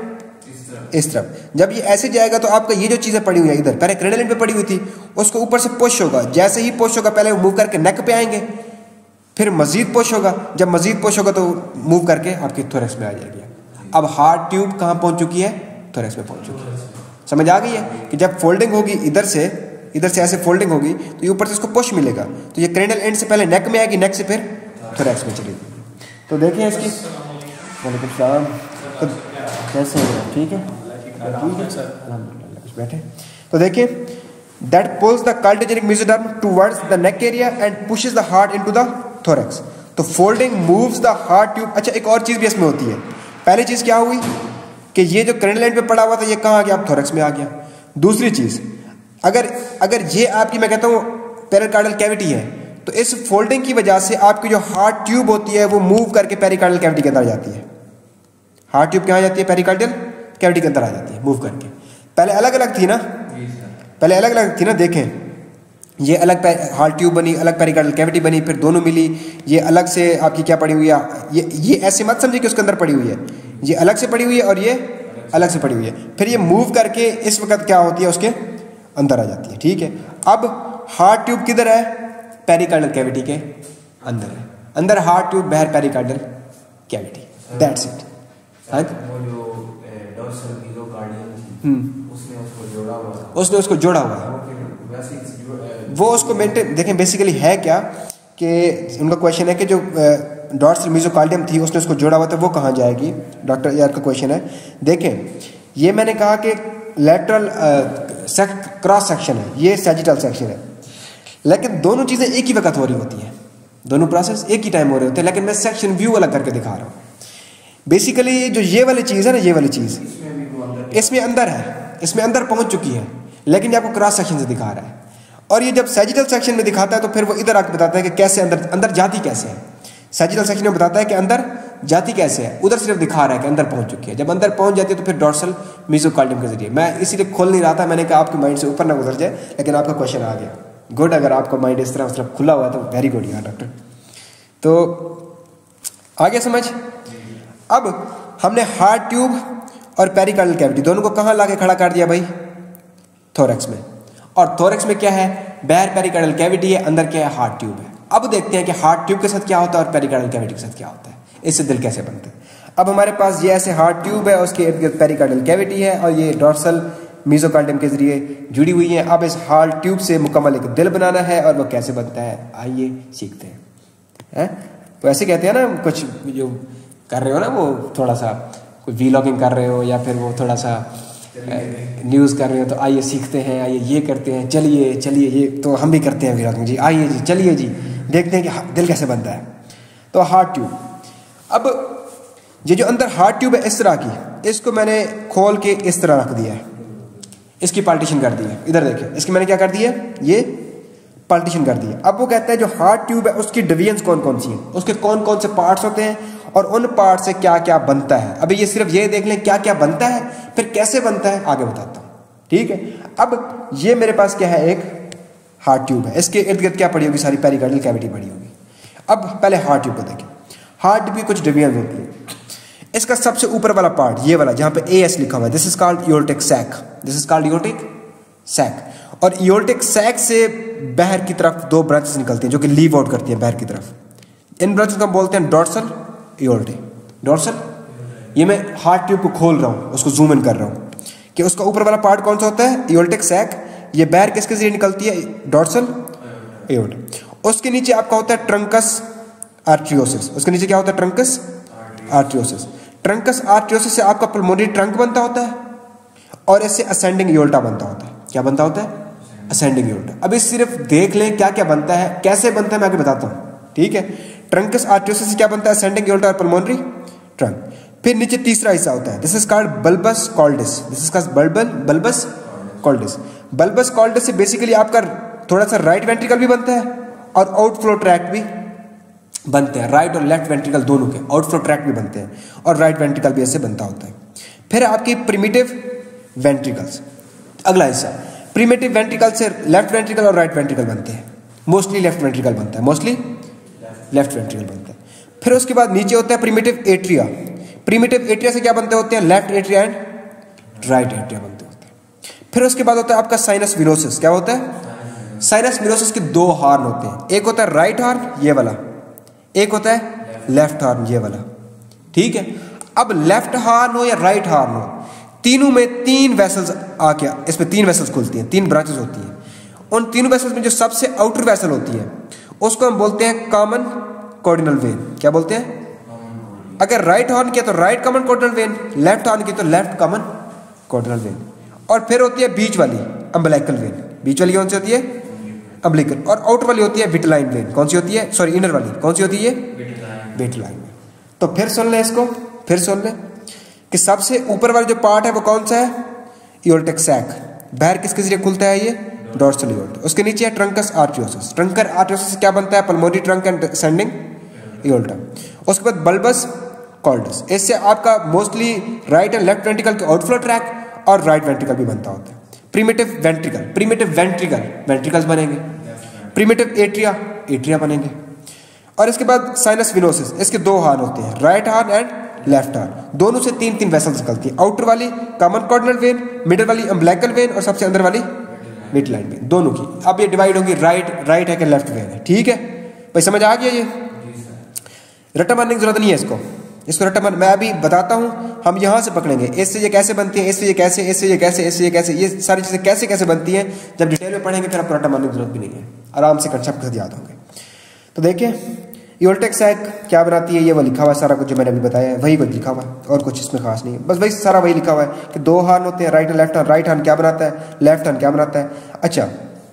इस तरफ। जब ये ऐसे जाएगा तो आपका ये जो चीजें पड़ी हुई है इधर, पहले क्रेनियल एंड पे पड़ी हुई थी, उसको ऊपर से पुश होगा। जैसे ही पुश होगा, पहले मूव करके नेक पे आएंगे, फिर मजीद पुश होगा। जब मजीद पुश होगा तो मूव करके आपके थोरैक्स में आ जाएगी। अब हार्ट ट्यूब कहां पहुंच चुकी है? थोरैक्स में पहुंच चुकी है। समझ आ गई है कि जब फोल्डिंग होगी इधर से, इधर से ऐसे फोल्डिंग होगी तो ये ऊपर से इसको पुश मिलेगा, तो ये क्रेनियल एंड से पहले नेक में आएगी, नेक से फिर थोरैक्स में चलेगी। तो देखिए इसकी, वालेकुम सलाम, तो कैसे हो, ठीक है बैठे। तो देखिए that pulls the cartilaginous mesoderm towards the neck area and pushes the heart into the thorax. तो folding moves the heart tube. अच्छा, एक और चीज़ भी इसमें होती है। पहली चीज़ क्या हुई कि ये जो क्रेनियल एंड पे पड़ा हुआ था ये कहाँ आ गया, आप थोरैक्स में आ गया। दूसरी चीज़, अगर ये आपकी मैं कहता हूँ पेरिकार्डियल कैविटी है, तो इस फोल्डिंग की वजह से आपकी जो हार्ट ट्यूब होती है वो मूव करके पेरिकार्डियल कैविटी के अंदर जाती है। हार्ट ट्यूब कहाँ जाती है, पेरिकार्डियल कैविटी के अंदर आ जाती है मूव करके। पहले अलग अलग थी ना, पहले अलग अलग थी ना, देखें ये अलग हार्ट ट्यूब बनी, अलग पेरिकार्डियल कैविटी बनी, फिर दोनों मिली, ये अलग से आपकी क्या पड़ी हुई है, ये ऐसे मत समझिए कि उसके अंदर पड़ी हुई है, ये अलग से पड़ी हुई है और ये अलग से पड़ी हुई है, फिर ये मूव करके इस वक्त क्या होती है उसके अंदर आ जाती है। ठीक है, अब हार्ट ट्यूब किधर है, पेरिकार्डियल कैविटी के अंदर है, अंदर हार्ट ट्यूब, बाहर पेरिकार्डियल कैविटी, दैट्स इट। उसने उसको जोड़ा हुआ है, वो उसको मेंटेन। देखें बेसिकली है क्या कि उनका क्वेश्चन है कि जो डॉर्सल मेसोकार्डियम थी उसने उसको जोड़ा हुआ था, वो कहाँ जाएगी, डॉक्टर यार का क्वेश्चन है। देखें ये मैंने कहा कि लैटरल क्रॉस सेक्शन है, ये सैजिटल सेक्शन है, लेकिन दोनों चीज़ें एक ही वक्त हो रही होती हैं, दोनों प्रोसेस एक ही टाइम हो रहे होते हैं, लेकिन मैं सेक्शन व्यू अलग करके दिखा रहा हूँ। बेसिकली जो ये वाली चीज़ है ना, ये वाली चीज़ इसमें अंदर है, इसमें अंदर पहुंच चुकी है, लेकिन ये आपको क्रॉस सेक्शन से दिखा रहा है। और ये जब सैजिटल सेक्शन में दिखाता है तो फिर वो इधर आके बताता है कि कैसे अंदर जाती कैसे है। सैजिटल सेक्शन में बताता है कि अंदर जाती कैसे है, उधर सिर्फ दिखा रहा है कि अंदर पहुंच चुकी है। जब अंदर पहुंच जाती है तो फिर डॉर्सल मेसोकार्डियम के जरिए, मैं इसीलिए खोल नहीं रहा था, मैंने कहा आपके माइंड से ऊपर ना गुजर जाए, लेकिन आपका क्वेश्चन आ गया। गुड, अगर आपका माइंड इस तरह उस तरफ खुला हुआ है तो वेरी गुड यार डॉक्टर। तो आ गया समझ। अब हमने हार्ट ट्यूब और पेरिकार्डियल कैविटी दोनों को कहाँ लाके खड़ा कर दिया भाई, थोरैक्स में। और थोरैक्स में क्या है, बाहर पेरिकार्डियल कैविटी है, अंदर क्या है, हार्ट ट्यूब है। अब देखते हैं कि हार्ट ट्यूब के साथ क्या होता है और पेरिकार्डियल कैविटी के साथ क्या होता है, इससे दिल कैसे बनता है। अब हमारे पास ये ऐसे हार्ट ट्यूब है, उसके इर्द गिर्द पेरिकार्डियल कैविटी है और ये डॉर्सल मेसोकार्डियम के जरिए जुड़ी हुई है। अब इस हार्ट ट्यूब से मुकम्मल एक दिल बनाना है, और वो कैसे बनता है आइए सीखते हैं। तो ऐसे कहते हैं ना, कुछ जो कर रहे हो ना, वो थोड़ा सा कोई वीलॉगिंग कर रहे हो या फिर वो थोड़ा सा न्यूज़ कर रहे हो, तो आइए सीखते हैं, आइए ये करते हैं, चलिए चलिए, ये तो हम भी करते हैं वीलॉगिंग जी, आइए जी चलिए जी देखते हैं कि दिल कैसे बनता है। तो हार्ट ट्यूब, अब ये जो अंदर हार्ट ट्यूब है इस तरह की, इसको मैंने खोल के इस तरह रख दिया है, इसकी पार्टीशन कर दी है। इधर देखिए, इसकी मैंने क्या कर दी है, ये पार्टीशन कर दी है। अब वो कहता है जो हार्ट ट्यूब है उसकी डिवीजन्स कौन कौन सी हैं, उसके कौन कौन से पार्ट्स होते हैं और उन पार्ट से क्या क्या बनता है। अभी ये सिर्फ ये देख लें क्या क्या बनता है, फिर कैसे बनता है आगे बताता हूँ। ठीक है, अब ये मेरे पास क्या है, एक हार्ट ट्यूब है, इसके इर्द गिर्द क्या पड़ी होगी, सारी पेरिकार्डियल कैविटी पड़ी होगी। अब पहले हार्ट ट्यूब को देखें। हार्ट ट्यूब की कुछ डिवीजन होती है। इसका सबसे ऊपर वाला पार्ट, ये वाला जहाँ पे AS लिखा हुआ है, this is called aortic sac, this is called aortic sac. और एओर्टिक सैक से बाहर की तरफ दो ब्रांचेस निकलती हैं जो कि लीव आउट करती हैं बाहर की तरफ। इन ब्रांचेस को हम बोलते हैं डॉर्सल एओर्टिक। डॉर्सल, ये मैं हार्ट ट्यूब को खोल रहा हूँ, उसको जूम इन कर रहा हूँ कि उसका ऊपर वाला पार्ट कौन सा होता है, एओर्टिक सैक। ये बाहर किसके जरिए निकलती है, डॉर्सल एओर्टिक। उसके नीचे आपका होता है ट्रंकस आर्टरियोसिस। उसके नीचे क्या होता है, ट्रंकस आर्टरियोसिस। ट्रंकस आर्टरियोसिस से आपका पल्मोनरी ट्रंक बनता होता है और इससे असेंडिंग एओर्टा बनता होता है। क्या बनता होता है, असेंडिंग एओर्टा। अभी सिर्फ देख लें क्या क्या बनता है, कैसे बनता है मैं आगे बताता हूँ। ठीक है, ट्रंकस आर्टरियोसिस से क्या बनता है, असेंडिंग एओर्टा और पल्मोनरी ट्रंक। फिर नीचे तीसरा हिस्सा होता है, this is called bulbus cordis. This is called bulbus cordis. Bulbus cordis से बेसिकली आपका थोड़ा सा राइट वेंट्रिकल भी बनता है और आउटफ्लो ट्रैक्ट भी बनते हैं। राइट और लेफ्ट वेंट्रिकल दोनों के आउटफ्लो ट्रैक्ट भी बनते हैं और राइट वेंट्रिकल भी ऐसे बनता होता है। फिर आपकी प्रिमिटिव वेंट्रिकल्स, अगला हिस्सा। प्रिमिटिव वेंट्रिकल से लेफ्ट वेंट्रिकल और राइट वेंट्रिकल बनते हैं। मोस्टली लेफ्ट वेंट्रिकल बनता है, मोस्टली लेफ्ट वेंट्रिकल बनता है। फिर उसके बाद नीचे होता है प्रिमिटिव एट्रिया। प्रिमिटिव एट्रिया से क्या बनते होते हैं, left atria and right atria बनते होते हैं। फिर उसके बाद होता है आपका साइनस विनोसिस। क्या होता है, साइनस विनोसिस के दो हार्न होते हैं, एक होता है राइट हार्न ये वाला, एक होता है लेफ्ट हार्न ये वाला। ठीक है, अब लेफ्ट हार्न हो या राइट हार्न हो, तीनों में तीन वेसल्स आके, इसमें तीन वेसल्स खुलती हैं, तीन ब्रांचेस होती हैं। उन तीनों वेसल्स में जो सबसे आउटर वेसल होती है उसको हम बोलते हैं कॉमन कॉर्डिनल वेन। क्या बोलते हैं? अगर राइट हॉर्न किया तो right common cardinal vein, left horn की तो लेफ्ट कॉमन कॉर्डिनल वेन। और फिर होती है बीच वाली अम्बिलिकल वेन। बीच वाली कौन सी होती है? अम्बिलिकल। और आउटर वाली होती है विटलाइन वेन। कौन सी होती है? सॉरी, इनर वाली कौन सी होती है? Vitelline vein. तो फिर सुन ले इसको, फिर सुन ले कि सबसे ऊपर वाला जो पार्ट है वो कौन सा है? Aortic sac. बाहर किसके जरिए खुलता है? ये डॉर्सल एओर्टा। उसके नीचे है ट्रंकस आर्टियोसिस। ट्रंकर आर्टियोसिस से क्या बनता है? Pulmonary trunk and sending aorta. उसके बाद बल्बस कॉर्डस। इससे आपका mostly right and left ventricle के आउटफ्लो ट्रैक और राइट वेंट्रिकल भी बनता होता है। Primitive ventricle, primitive ventricle, ventricles बनेंगे। प्रीमिटिव एट्रिया, एट्रिया बनेंगे। और इसके बाद साइनस विनोसिस। इसके दो हार्न होते हैं, right horn and left horn. दोनों से तीन तीन वेसल्स निकलती है। आउटर वाली कॉमन कॉर्डिनल वेन, मिडिल वाली अम्बिलिकल वेन और सबसे अंदर वाली मिडलाइन वेन, दोनों की। अब ये डिवाइड होगी, राइट है कि लेफ्ट वेन है। ठीक है भाई, समझ आ गया? ये रट्टा मारने की जरूरत नहीं है इसको रट्टा मार, मैं अभी बताता हूं। हम यहां से पकड़ेंगे, इससे ये कैसे बनती है, इससे ये कैसे, इससे ये कैसे, इससे ये कैसे, ये सारी चीजें कैसे कैसे बनती हैं जब डिटेल में पढ़ेंगे फिर आपको रट्टा मारने की जरूरत भी नहीं है, आराम से कंसेप्ट के साथ याद होंगे। तो देखिए एओर्टिक सैक क्या बनाती है, ये वो लिखा हुआ है सारा कुछ जो मैंने अभी बताया है, वही कुछ लिखा हुआ है और कुछ इसमें खास नहीं है, बस वही सारा वही लिखा हुआ है कि दो हार्न होते हैं, right and left horn. Right horn क्या बनाता है, लेफ्ट हार्न क्या बनाता है। अच्छा,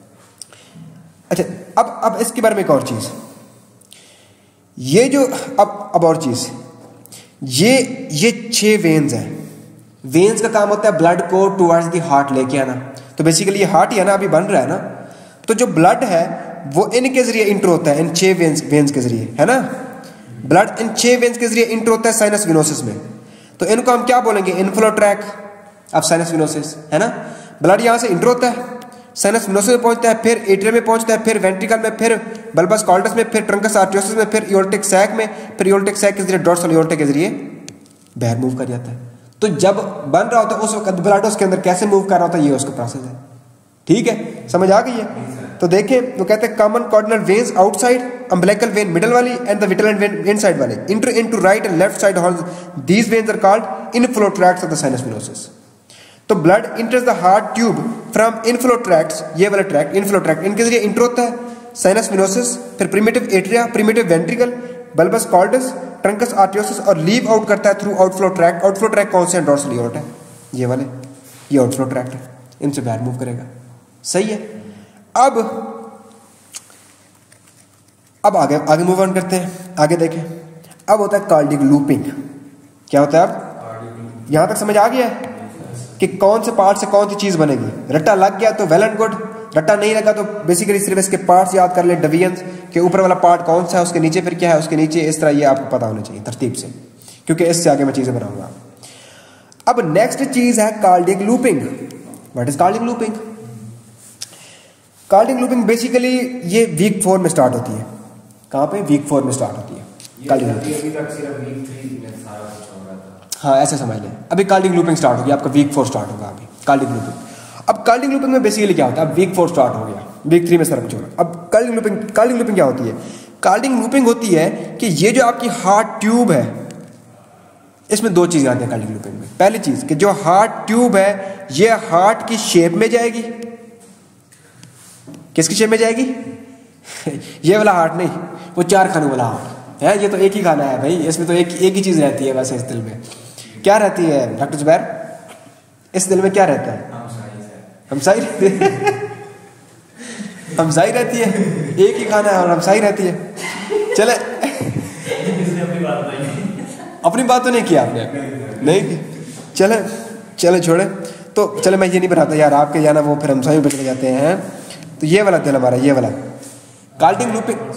अब इसके बारे में एक और चीज, ये जो अब और चीज, ये 6 वेन्स हैं। वेन्स का काम होता है ब्लड को टुवर्ड्स द हार्ट लेके आना। तो बेसिकली ये हार्ट ही है ना, अभी बन रहा है ना, तो जो ब्लड है वो इनके जरिए इंटर होता है, इन 6 वेन्स के जरिए, है ना। ब्लड इन 6 वेन्स के जरिए इंटर होता है साइनस विनोसिस में। तो इनको हम क्या बोलेंगे, inflow tract of sinus venosus, है ना। ब्लड यहां से इंटर होता है, साइनस विनोसिस में पहुंचता है, फिर एट्रियम में पहुंचता है, फिर वेंट्रिकल में, फिर बल्बस कॉर्डस में, फिर ट्रंकस आर्टियोसिस में, फिर एओर्टिक सैक में, फिर एओर्टिक सैक के जरिए डॉर्सल एओर्टा के जरिए बाहर मूव कर जाता है। तो जब बन रहा होता है उस वक्त ब्लड उसके अंदर कैसे मूव कर रहा होता है, ये उसका प्रोसेस है। ठीक है, समझ आ गई है। तो देखिए वो कहते हैं common cardinal veins outside, umbilical vein middle वाली and the vitelline vein inside वाली, enter into right and left side horns. These veins are called inflow tracts of the sinus venosus. तो blood enters the heart tube from inflow tracts, ये वाला ट्रैक्ट इनफ्लो ट्रैक्ट, इनके जरिए इंटर होता है साइनस विनोसिस, फिर primitive atria, primitive ventricle, bulbus cordis, truncus arteriosus और लीव आउट करता है through outflow tract. Outflow tract कौन से हैं, डॉर्सल एओर्टा है, ये वाले, ये आउटफ्लो ट्रैक्ट है, इनसे बाहर मूव करेगा। सही है। अब आगे मूव ऑन करते हैं, आगे देखें। अब होता है कार्डियक लूपिंग। क्या होता है? अब यहां तक समझ आ गया है कि कौन से पार्ट से कौन सी चीज बनेगी। रट्टा लग गया तो वेल एंड गुड, रट्टा नहीं लगा तो बेसिकली सिर्फ इसके पार्ट्स याद कर ले, डिवीजन्स के ऊपर वाला पार्ट कौन सा है, उसके नीचे फिर क्या है, उसके नीचे, इस तरह ये आपको पता होना चाहिए तरतीब से, क्योंकि इससे आगे मैं चीजें बनाऊंगा। अब नेक्स्ट चीज है cardiac looping. What is cardiac looping? Cardiac looping basically ये वीक 4 में स्टार्ट होती है। कहां पे? वीक 4 में स्टार्ट होती है कार्डियक लूपिंग। हाँ, ऐसे समझ लें। अभी कार्डियक लूपिंग स्टार्ट होगी, आपका वीक 4 स्टार्ट होगा अभी कार्डियक लूपिंग। अब कार्डियक लूपिंग में बेसिकली क्या होता है, अब वीक 4 स्टार्ट हो गया, वीक 3 में सारा कुछ होगा। अब कार्डियक लूपिंग क्या होती है? कार्डियक लूपिंग होती है कि ये जो आपकी हार्ट ट्यूब है, इसमें 2 चीजें आती हैं कार्डियक लूपिंग में। पहली चीज कि जो हार्ट ट्यूब है ये हार्ट की शेप में जाएगी। किसकी शेप में जाएगी? ये वाला हार्ट नहीं, वो 4 खानों वाला हार्ट है। ये तो एक ही खाना है भाई, इसमें तो एक ही चीज रहती है बस। इस दिल में क्या रहती है डॉक्टर जुबैर? इस दिल में क्या रहता है? हमसाई हमसाई रहती है, एक ही खाना है और हमसाई रहती है। चले अपनी बात तो नहीं किया आपने, नहीं चले छोड़े। तो चले मैं ये नहीं बनाता यार, आपके जाना वो फिर हमसाई पे चले जाते हैं। तो ये वाला दिल हमारा, ये वाला कार्डियक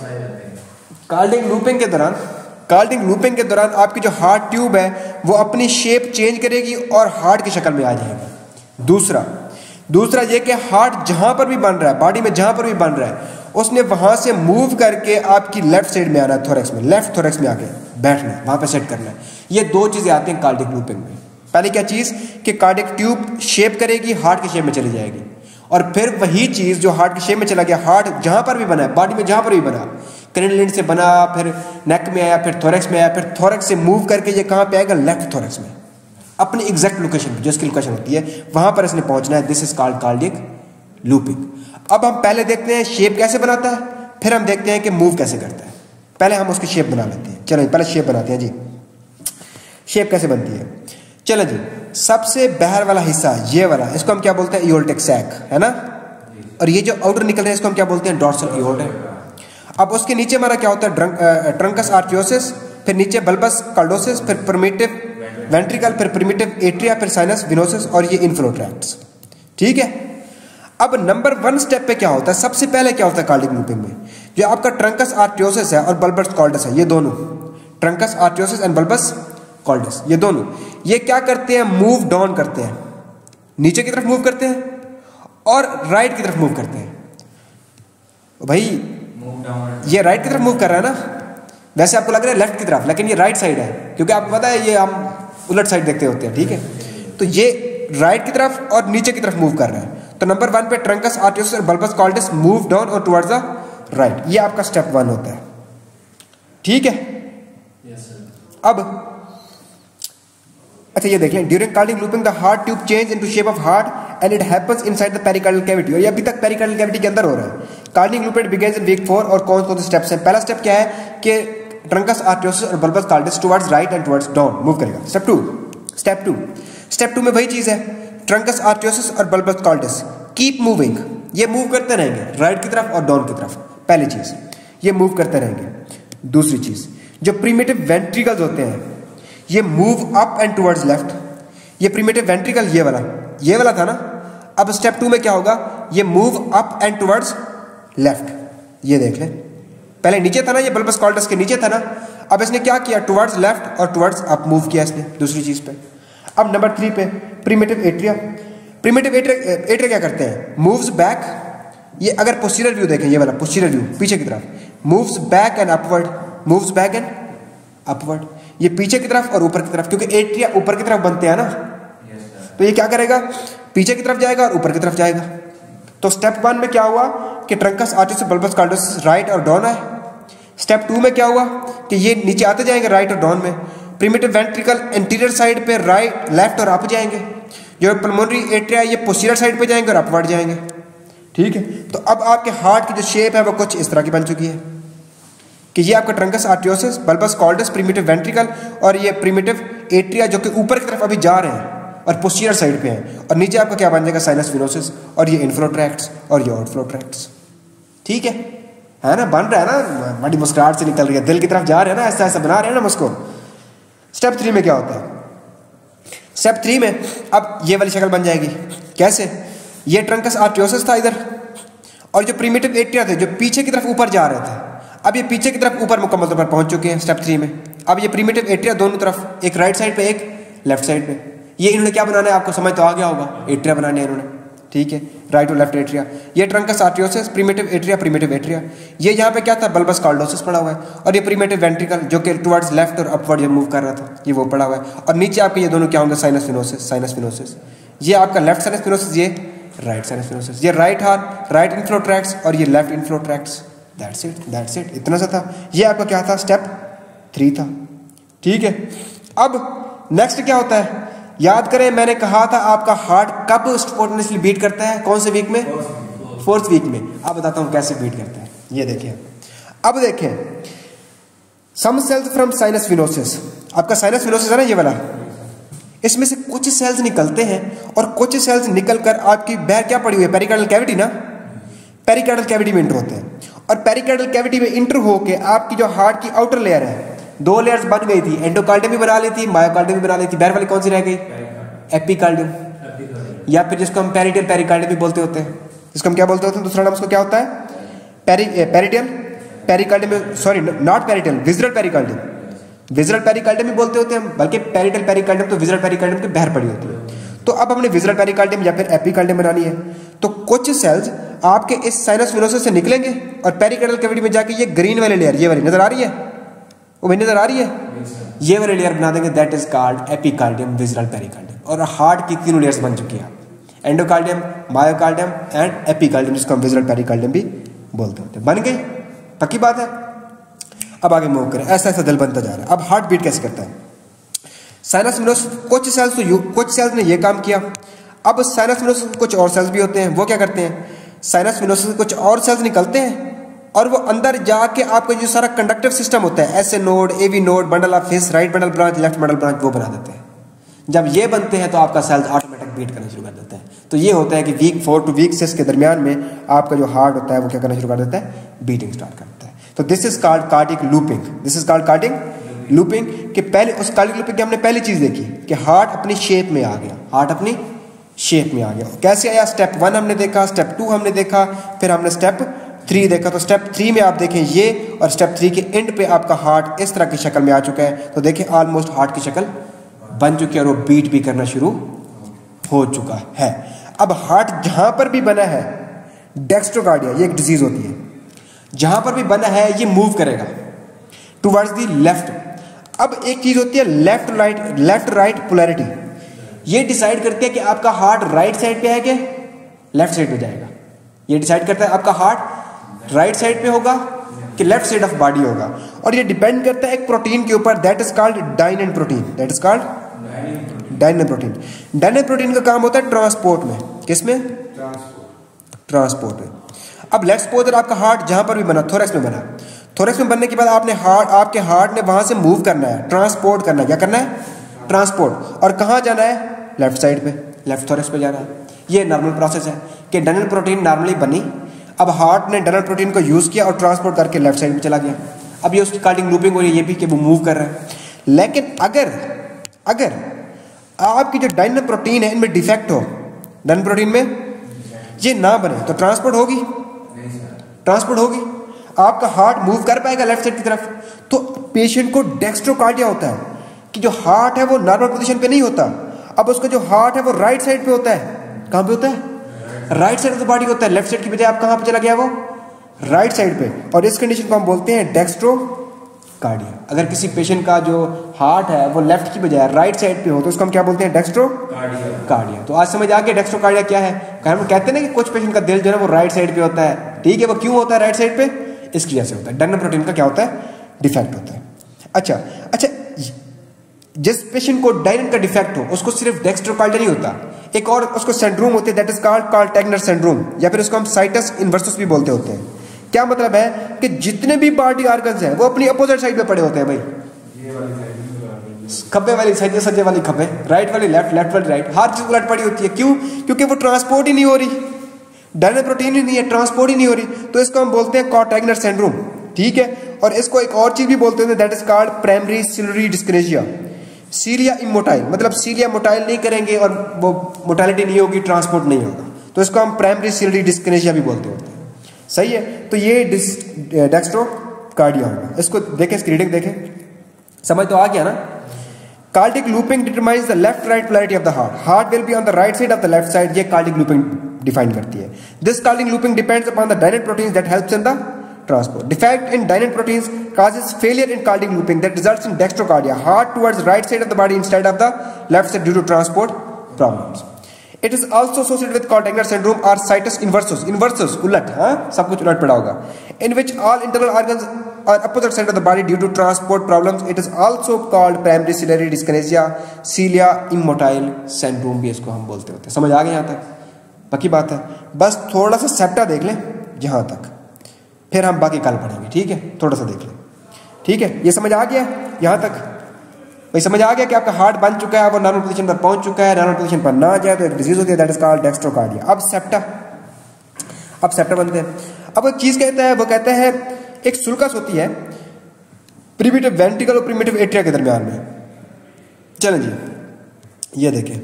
लूपिंग के दौरान आपकी जो हार्ट ट्यूब है वो अपनी शेप चेंज करेगी और हार्ट की शक्ल में आ जाएगी। दूसरा ये कि हार्ट जहां पर भी बन रहा है, बॉडी में जहां पर भी बन रहा है, उसने वहां से मूव करके आपकी लेफ्ट साइड में आना है, थोरैक्स में, लेफ्ट थोरैक्स में आके बैठना है, वहां पे सेट करना है। ये 2 चीजें आती हैं कार्डियक लूपिंग में। पहले क्या चीज कि कार्डियक ट्यूब शेप करेगी, हार्ट की शेप में चली जाएगी, और फिर वही चीज जो हार्ट की शेप में चला गया, हार्ट जहां पर भी बना है, बॉडी में जहां पर भी बना, क्रेनियल से बना, फिर नेक में आया, फिर थोरैक्स में आया, फिर थोरैक्स से मूव करके ये कहां पे आएगा, लेफ्ट थोरैक्स में, अपनी एग्जैक्ट लोकेशन जो इसकी लोकेशन होती है वहां पर इसने पहुंचना है। This is called cardiac looping. अब हम पहले देखते हैं शेप कैसे बनाता है, फिर हम देखते हैं कि मूव कैसे करता है। पहले हम उसकी शेप बना लेते हैं। चलो पहले शेप बनाते हैं जी। शेप कैसे बनती है, चलो जी। सबसे बाहर वाला हिस्सा ये वाला, इसको हम क्या बोलते हैं, एओल्टिक सैक, है ना। और ये जो आउटर निकल रहे हैं इसको हम क्या बोलते हैं, डॉर्सल एओर्टा। अब उसके नीचे हमारा क्या होता है, ट्रंकस आर्टियोसिस, फिर नीचे बल्बस कॉल्डोसिस, फिर प्रिमिटिव वेंट्रिकल, फिर प्रिमिटिव एट्रिया, फिर साइनस विनोसिस और ये इनफ्लो ट्रैक्ट्स। ठीक है। अब नंबर 1 स्टेप पे क्या होता है, सबसे पहले क्या होता है कार्डियक लूपिंग में, जो आपका ट्रंकस आर्टियोसिस है और बल्बस कॉल्डस है, ये दोनों truncus arteriosus and bulbus cordis, ये दोनों ये क्या करते हैं, मूव डाउन करते हैं, नीचे की तरफ मूव करते हैं और राइट की तरफ मूव करते हैं। भाई ये राइट की तरफ मूव कर रहा है ना, वैसे आपको लग रहा है लेफ्ट की तरफ, लेकिन ये राइट साइड है, क्योंकि आपको पता है ये हम उलट साइड देखते होते हैं। ठीक है, तो ये राइट की तरफ और नीचे की तरफ मूव कर रहा है। तो नंबर 1 पे ट्रंकस आर्टियोसिस और बल्बस कॉल्डस मूव डाउन और टुवर्ड्स द राइट, ये आपका स्टेप 1 होता है। ठीक है। अब अच्छा ये देख लें, during cardiac looping the heart tube change into shape of heart and it happens inside the pericardial cavity, और ये अभी तक पेरिकार्डियल कैविटी के अंदर हो रहा है। Cardiac looping begins in week 4 और कौन से स्टेप्स हैं। पहला स्टेप क्या है कि ट्रंकस आर्टियोसिस और bulbus cordis towards right and towards down move करेगा। स्टेप 2 में वही चीज है, ट्रंकस आर्टियोसिस और बल्बस कॉल्डस कीप मूविंग, ये मूव करते रहेंगे राइट की तरफ और डाउन की तरफ। पहली चीज ये मूव करते रहेंगे। दूसरी चीज, जो प्रिमिटिव वेंट्रिकल्स होते हैं ये move up and towards left. ये प्रिमिटिव वेंट्रिकल ये वाला था ना। अब स्टेप 2 में क्या होगा, ये move up and towards left, ये देख ले, पहले नीचे था ना, ये बल्बस कॉल्डस के नीचे था ना, अब इसने क्या किया, टुवर्ड्स लेफ्ट और टुवर्ड्स अप मूव किया इसने दूसरी चीज पे। अब नंबर 3 पे प्रिमिटिव एट्रिया। प्रिमिटिव एट्रिया क्या करते हैं, मूव्स बैक, ये अगर पोस्टीरियर व्यू देखें, ये वाला पोस्टीरियर व्यू पीछे की तरफ, moves back and upward, moves back and upward, ये पीछे की तरफ और ऊपर की तरफ, क्योंकि एट्रिया ऊपर की तरफ बनते हैं ना, तो ये क्या करेगा, पीछे की तरफ जाएगा और ऊपर की तरफ जाएगा। तो स्टेप 1 में क्या हुआ कि truncus arteriosus bulbus cordis right और डाउन है। स्टेप 2 में क्या हुआ कि ये नीचे आते जाएंगे राइट और डाउन में। प्रिमिटिव वेंट्रिकल इंटीरियर साइड पे राइट लेफ्ट और अप जाएंगे, जो पल्मोनरी एट्रिया ये पोस्टीरियर साइड पे जाएंगे और अपवर्ड जाएंगे। ठीक है, तो अब आपके हार्ट की जो शेप है वो कुछ इस तरह की बन चुकी है कि ये आपका truncus arteriosus bulbus cordis primitive ventricle और ये प्रिमिटिव एट्रिया जो कि ऊपर की तरफ अभी जा रहे हैं और पोस्टीरियर साइड पे हैं, और नीचे आपका क्या बन जाएगा, साइनस विनोसिस और ये इनफ्लो ट्रैक्ट्स और ये आउटफ्लो ट्रैक्ट्स। ठीक है ना, बन रहा है ना, बड़ी मुस्कुराहट से निकल रही है, दिल की तरफ जा रहे हैं ना, ऐसा ऐसा बना रहे हैं ना मुझको। स्टेप 3 में क्या होता है, स्टेप 3 में अब ये वाली शक्ल बन जाएगी। कैसे, ये ट्रंकस आर्टियोसिस था इधर, और जो प्रिमिटिव एट्रिया थे जो पीछे की तरफ ऊपर जा रहे थे, अब ये पीछे की तरफ ऊपर मुकम्मल तौर पर पहुंच चुके हैं स्टेप 3 में। अब ये प्रिमिटिव एट्रिया दोनों तरफ, एक राइट साइड पे एक लेफ्ट साइड पे, ये इन्होंने क्या बनाना है आपको समझ तो आ गया होगा, एट्रिया बनाने हैं इन्होंने। ठीक है, राइट और लेफ्ट एट्रिया, ये ट्रंकस आर्टियोसिस प्रिमिटिव एट्रिया, ये यहाँ पे क्या था, बल्बस कॉल्डोसिस पड़ा हुआ है, और ये प्रिमिटिव वेंट्रिकल जो कि टुवर्ड्स लेफ्ट और अपवर्ड जो मूव कर रहा था, ये वो पड़ा हुआ है, और नीचे आपके ये दोनों क्या होंगे, साइनस विनोसिस, ये आपका लेफ्ट साइनस विनोसिस, ये राइट साइनस विनोसिस, ये right heart right inflow tracts और ये left inflow tracts. That's it, इतना सा था। ये आपका क्या था, स्टेप 3 था। ठीक है, अब नेक्स्ट क्या होता है, याद करें मैंने कहा था आपका हार्ट कब स्पॉन्टेनियसली बीट करता है, कौन से वीक में, 4th वीक में। अब बताता हूं कैसे बीट करता है, ये देखिए। अब देखें, some cells from sinus venosus, आपका साइनस विनोसिस है ना ये वाला, इसमें से कुछ सेल्स निकलते हैं और कुछ सेल्स निकलकर आपकी बाहर क्या पड़ी हुई है, पेरिकार्डियल कैविटी ना, पेरिकार्डियल कैविटी में इंटर होते हैं, और पेरिकार्डियल कैविटी में इंटर होके आपकी जो हार्ट की आउटर लेयर है, 2 लेयर्स बन गई थी, एंडोकार्डियम भी बना ली थी, मायोकार्डियम भी बना ली थी, बाहर वाली कौन सी रह गई, एपिकार्डियम, या फिर जिसको हम पेरिटियल पेरिकार्डियम भी बोलते होते हैं, जिसको हम क्या बोलते होते हैं, दूसरा नाम उसको क्या होता है, parietal pericardium, sorry not parietal, visceral pericardium, visceral pericardium भी बोलते होते हैं, बल्कि पेरिटियल पेरिकार्डियम तो विजरल पेरिकार्डियम के बाहर पड़ी होती है। तो अब हमने विजरल पेरिकार्डियम या फिर एपिकार्डियम बनानी है, तो कुछ सेल्स आपके इस साइनस विनोसिस से निकलेंगे और पेरिकार्डियल कैविटी में जाके ये ग्रीन वाली लेयर, ये वाली नजर आ रही है, वो भी नजर आ रही है, ये वाली लेयर बना देंगे, that is called epicardium visceral pericardium. और हार्ट की 3 लेयर्स बन चुकी है, एंडोकार्डियम, मायोकार्डियम एंड एपिकार्डियम, जिसको हम विजरल पेरिकार्डियम भी बोलते होते हैं। बन गई, पक्की बात है। अब आगे मूव करें, ऐसा ऐसा दिल बनता जा रहा है। अब हार्ट बीट कैसे करता है, साइनस विनोसिस, कुछ सेल्स ने ये काम किया। अब साइनस विनोसिस कुछ और सेल्स भी होते हैं, वो क्या करते हैं, साइनस विनोसा से कुछ और सेल्स निकलते हैं और वो अंदर जाके आपका जो सारा कंडक्टिव सिस्टम होता है, S A node, A V node, bundle of His, right bundle branch, left bundle branch, वो बना देते हैं। जब ये बनते हैं तो आपका सेल्स ऑटोमेटिक बीट करना शुरू कर देता है। तो ये होता है कि वीक 4 टू वीक 6 के दरमियान में आपका जो हार्ट होता है वो क्या करना शुरू कर देता है, बीटिंग स्टार्ट करता है। तो this is called cardiac looping, this is called cardiac looping. कि पहले उस कार्डिक लूपिंग की हमने पहली चीज देखी कि हार्ट अपनी शेप में आ गया, हार्ट अपनी शेप में आ गया। कैसे आया? स्टेप 1 हमने देखा, स्टेप 2 हमने देखा, फिर हमने स्टेप 3 देखा। तो स्टेप 3 में आप देखें ये, और स्टेप 3 के एंड पे आपका हार्ट इस तरह की शक्ल में आ चुका है। तो देखें ऑलमोस्ट हार्ट की शक्ल बन चुकी है और वो बीट भी करना शुरू हो चुका है। अब हार्ट जहां पर भी बना है, डेक्स्ट्रोकार्डिया, ये एक डिजीज होती है, जहां पर भी बना है ये मूव करेगा टुवर्ड्स द लेफ्ट। अब एक चीज होती है लेफ्ट राइट पोलैरिटी, ये डिसाइड करती है कि आपका हार्ट राइट साइड पे है कि लेफ्ट साइड पे जाएगा। ये डिसाइड करता है आपका हार्ट राइट साइड पे होगा कि लेफ्ट साइड ऑफ बॉडी होगा। और ये डिपेंड करता है एक प्रोटीन के ऊपर, that is called dynein protein, that is called dynein protein. Dynein protein का काम होता है ट्रांसपोर्ट में, किसमें? ट्रांसपोर्ट में। अब लेट्स सपोज आपका हार्ट जहां पर भी बना, थोरैक्स में बना, थोरैक्स में बनने के बाद आपके हार्ट ने वहां से मूव करना है, ट्रांसपोर्ट करना है। क्या करना है? ट्रांसपोर्ट। और कहां जाना है? लेफ्ट साइड पे, लेफ्ट थोरैक्स पे जाना है। ये नॉर्मल प्रोसेस है कि डाइनिन प्रोटीन नॉर्मली बनी, अब हार्ट ने डाइनिन प्रोटीन को यूज किया और ट्रांसपोर्ट करके लेफ्ट साइड में चला गया। अब ये उसकी कार्डिक लूपिंग हो रही है, ये भी कि वो मूव कर रहा है। लेकिन अगर आपकी जो डाइनिन प्रोटीन है इनमें डिफेक्ट हो, डाइनिन प्रोटीन में ये ना बने, तो ट्रांसपोर्ट होगी? ट्रांसपोर्ट होगी। आपका हार्ट मूव कर पाएगा लेफ्ट साइड की तरफ? तो पेशेंट को डेक्स्ट्रोकार्डिया होता है कि जो हार्ट है वो नॉर्मल पोजीशन पे नहीं होता, अब उसका जो हार्ट है वो राइट साइड पे होता है। कहां पे होता है? Right side of the body होता है। लेफ्ट साइड की बजाय आप कहां पे चला गया? वो राइट साइड पे। और इस कंडीशन को हम बोलते हैं डेक्स्ट्रोकार्डिया। अगर किसी पेशेंट का जो हार्ट है वो लेफ्ट की बजाय राइट साइड पे हो तो उसको हम क्या बोलते हैं? डेक्स्ट्रोकार्डिया। तो आज समझ आ गया डेक्स्ट्रोकार्डिया क्या है। हम कहते हैं ना कि कुछ पेशेंट का दिल जो है वो राइट साइड पे होता है, ठीक है। वो क्यों होता है राइट साइड पे? इसकी वजह से होता है, डाइनिन प्रोटीन का क्या होता है? डिफेक्ट होता है। अच्छा, जिस पेशेंट को डाइनिन का डिफेक्ट हो उसको सिर्फ डेक्स्ट्रोकार्डिया नहीं होता, एक और उसको सिंड्रोम होते हैं, that is called Kartagener syndrome, या फिर उसको हम साइटस इन्वर्सस भी बोलते होते हैं। क्या मतलब है कि जितने भी बॉडी ऑर्गन्स हैं वो अपनी अपोजिट साइड पे पड़े होते हैं भाई। खब्बे वाली साइड सज्जे वाली खब्बे, राइट वाली लेफ्ट, लेफ्ट वाली राइट, हर चीज उलट पड़ी होती है। क्यों? क्योंकि वो ट्रांसपोर्ट ही नहीं हो रही, डाइनिन प्रोटीन ही नहीं है, ट्रांसपोर्ट ही नहीं हो रही। तो इसको हम बोलते हैं कॉटैगनर सिंड्रोम, ठीक है। और इसको एक और चीज भी बोलते हैं, that is called primary ciliary dyskinesia. Cilia immotile, मतलब सीलिया मोटाइल नहीं करेंगे और वो मोटालिटी नहीं होगी, ट्रांसपोर्ट नहीं होगा, तो इसको हम प्राइमरी सिलियरी डिस्किनेसिया भी बोलते होते हैं। सही है। तो ये डेक्स्ट्रोकार्डिया होगा। इसको देखें, इसकी रीडिंग देखें, समझ तो आ गया ना। Cardiac looping determines the left right polarity of the heart, heart will be on the right side of the left side. ये कार्डिक लूपिंग डिफाइन करती है। This cardiac looping depends upon the dynein proteins that helps in the transport. Defect in dynein proteins causes failure in cardiac looping that results in dextrocardia, heart towards right side of the body instead of the left side due to transport problems. It is also associated with Contagner syndrome or situs inversus. Inversus उलट, हाँ, सब कुछ उलट पड़ा होगा. In which all internal organs are opposite side of the body due to transport problems. It is also called primary ciliary dyskinesia, cilia immotile syndrome भी इसको हम बोलते होते हैं. समझ आ गया यहाँ तक? पक्की बात है. बस थोड़ा सा सेप्टा देख लें यहाँ तक, फिर हम बाकी कल पढ़ेंगे, ठीक है? थोड़ा सा देख लें, ठीक है? ये समझ आ गया यहाँ तक? भाई समझ आ गया कि आपका हार्ट बन चुका है, वो नॉर्मल पोजीशन पर पहुंच चुका है, नॉर्मल पोजीशन पर ना जाए तो एक डिजीज होती है, दैट इज कॉल्ड डेक्स्ट्रोकार्डिया। अब सेप्टा बनते हैं। अब एक चीज कहता है, वो कहता है एक सुल्कस होती है प्रिमिटिव वेंट्रिकल और प्रिमिटिव एट्रिया के दरमियान में। चलें जी, ये देखें,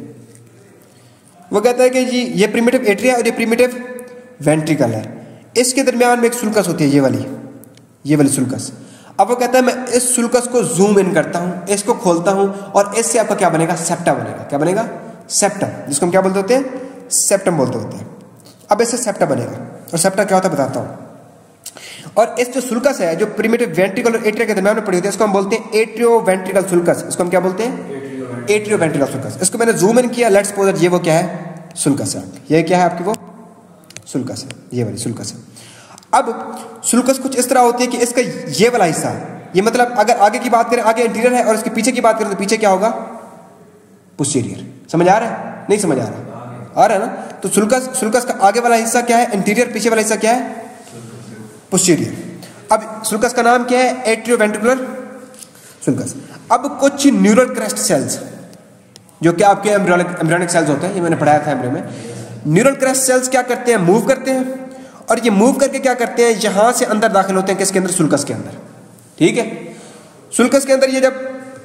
वो कहता है कि जी ये प्रिमिटिव एट्रिया और ये प्रिमिटिव वेंट्रिकल है, इसके दरमियान में एक सुल्कस होती है, ये वाली सुल्कस। अब वो कहता है मैं इस सुल्कस को जूम इन करता हूं, इसको खोलता हूं और इससे आपका क्या बनेगा? सेप्टा बनेगा। क्या बनेगा? सेप्टम, जिसको हम क्या बोलते होते हैं? सेप्टम बोलते होते हैं। अब इससे सेप्टा बनेगा, और सेप्टा क्या होता है बताता हूं। और इस जो सुल्कस है, जो प्रिमिटिव वेंट्रिकल और एट्रिया के दरमियान में पड़ी होती है, इसको हम बोलते हैं एट्रियो वेंट्रिकल सुल्कस। इसको हम क्या बोलते हैं? Atrio ventricle sulcus. इसको मैंने जूम इन किया, लेट्स सपोज ये वो क्या है? सुल्कस है। ये क्या है आपकी? वो सुल्कस है, ये वाली सुल्कस है। अब सुल्कस कुछ इस तरह होती है कि इसका ये वाला हिस्सा, ये मतलब अगर आगे की बात करें, आगे इंटीरियर है, और इसके पीछे की बात करें तो पीछे क्या होगा? पोस्टीरियर। समझ आ रहा है? नहीं समझ आ रहा? आ रहा है ना? तो सुल्कस का आगे वाला हिस्सा क्या है? एंटीरियर। पीछे वाला हिस्सा क्या है? पोस्टीरियर। अब सुल्कस का नाम क्या है? Atrioventricular sulcus. अब कुछ न्यूरल क्रेस्ट सेल्स जो कि आपके एम्ब्रियोनिक सेल्स होते हैं, ये मैंने पढ़ाया था एम्ब्रियो में। न्यूरल क्रेस्ट सेल्स क्या करते हैं? मूव करते हैं, और ये मूव करके क्या करते हैं? यहां से अंदर दाखिल होते हैं। किसके अंदर? सुल्कस के अंदर। ठीक है, सुल्कस के अंदर ये जब,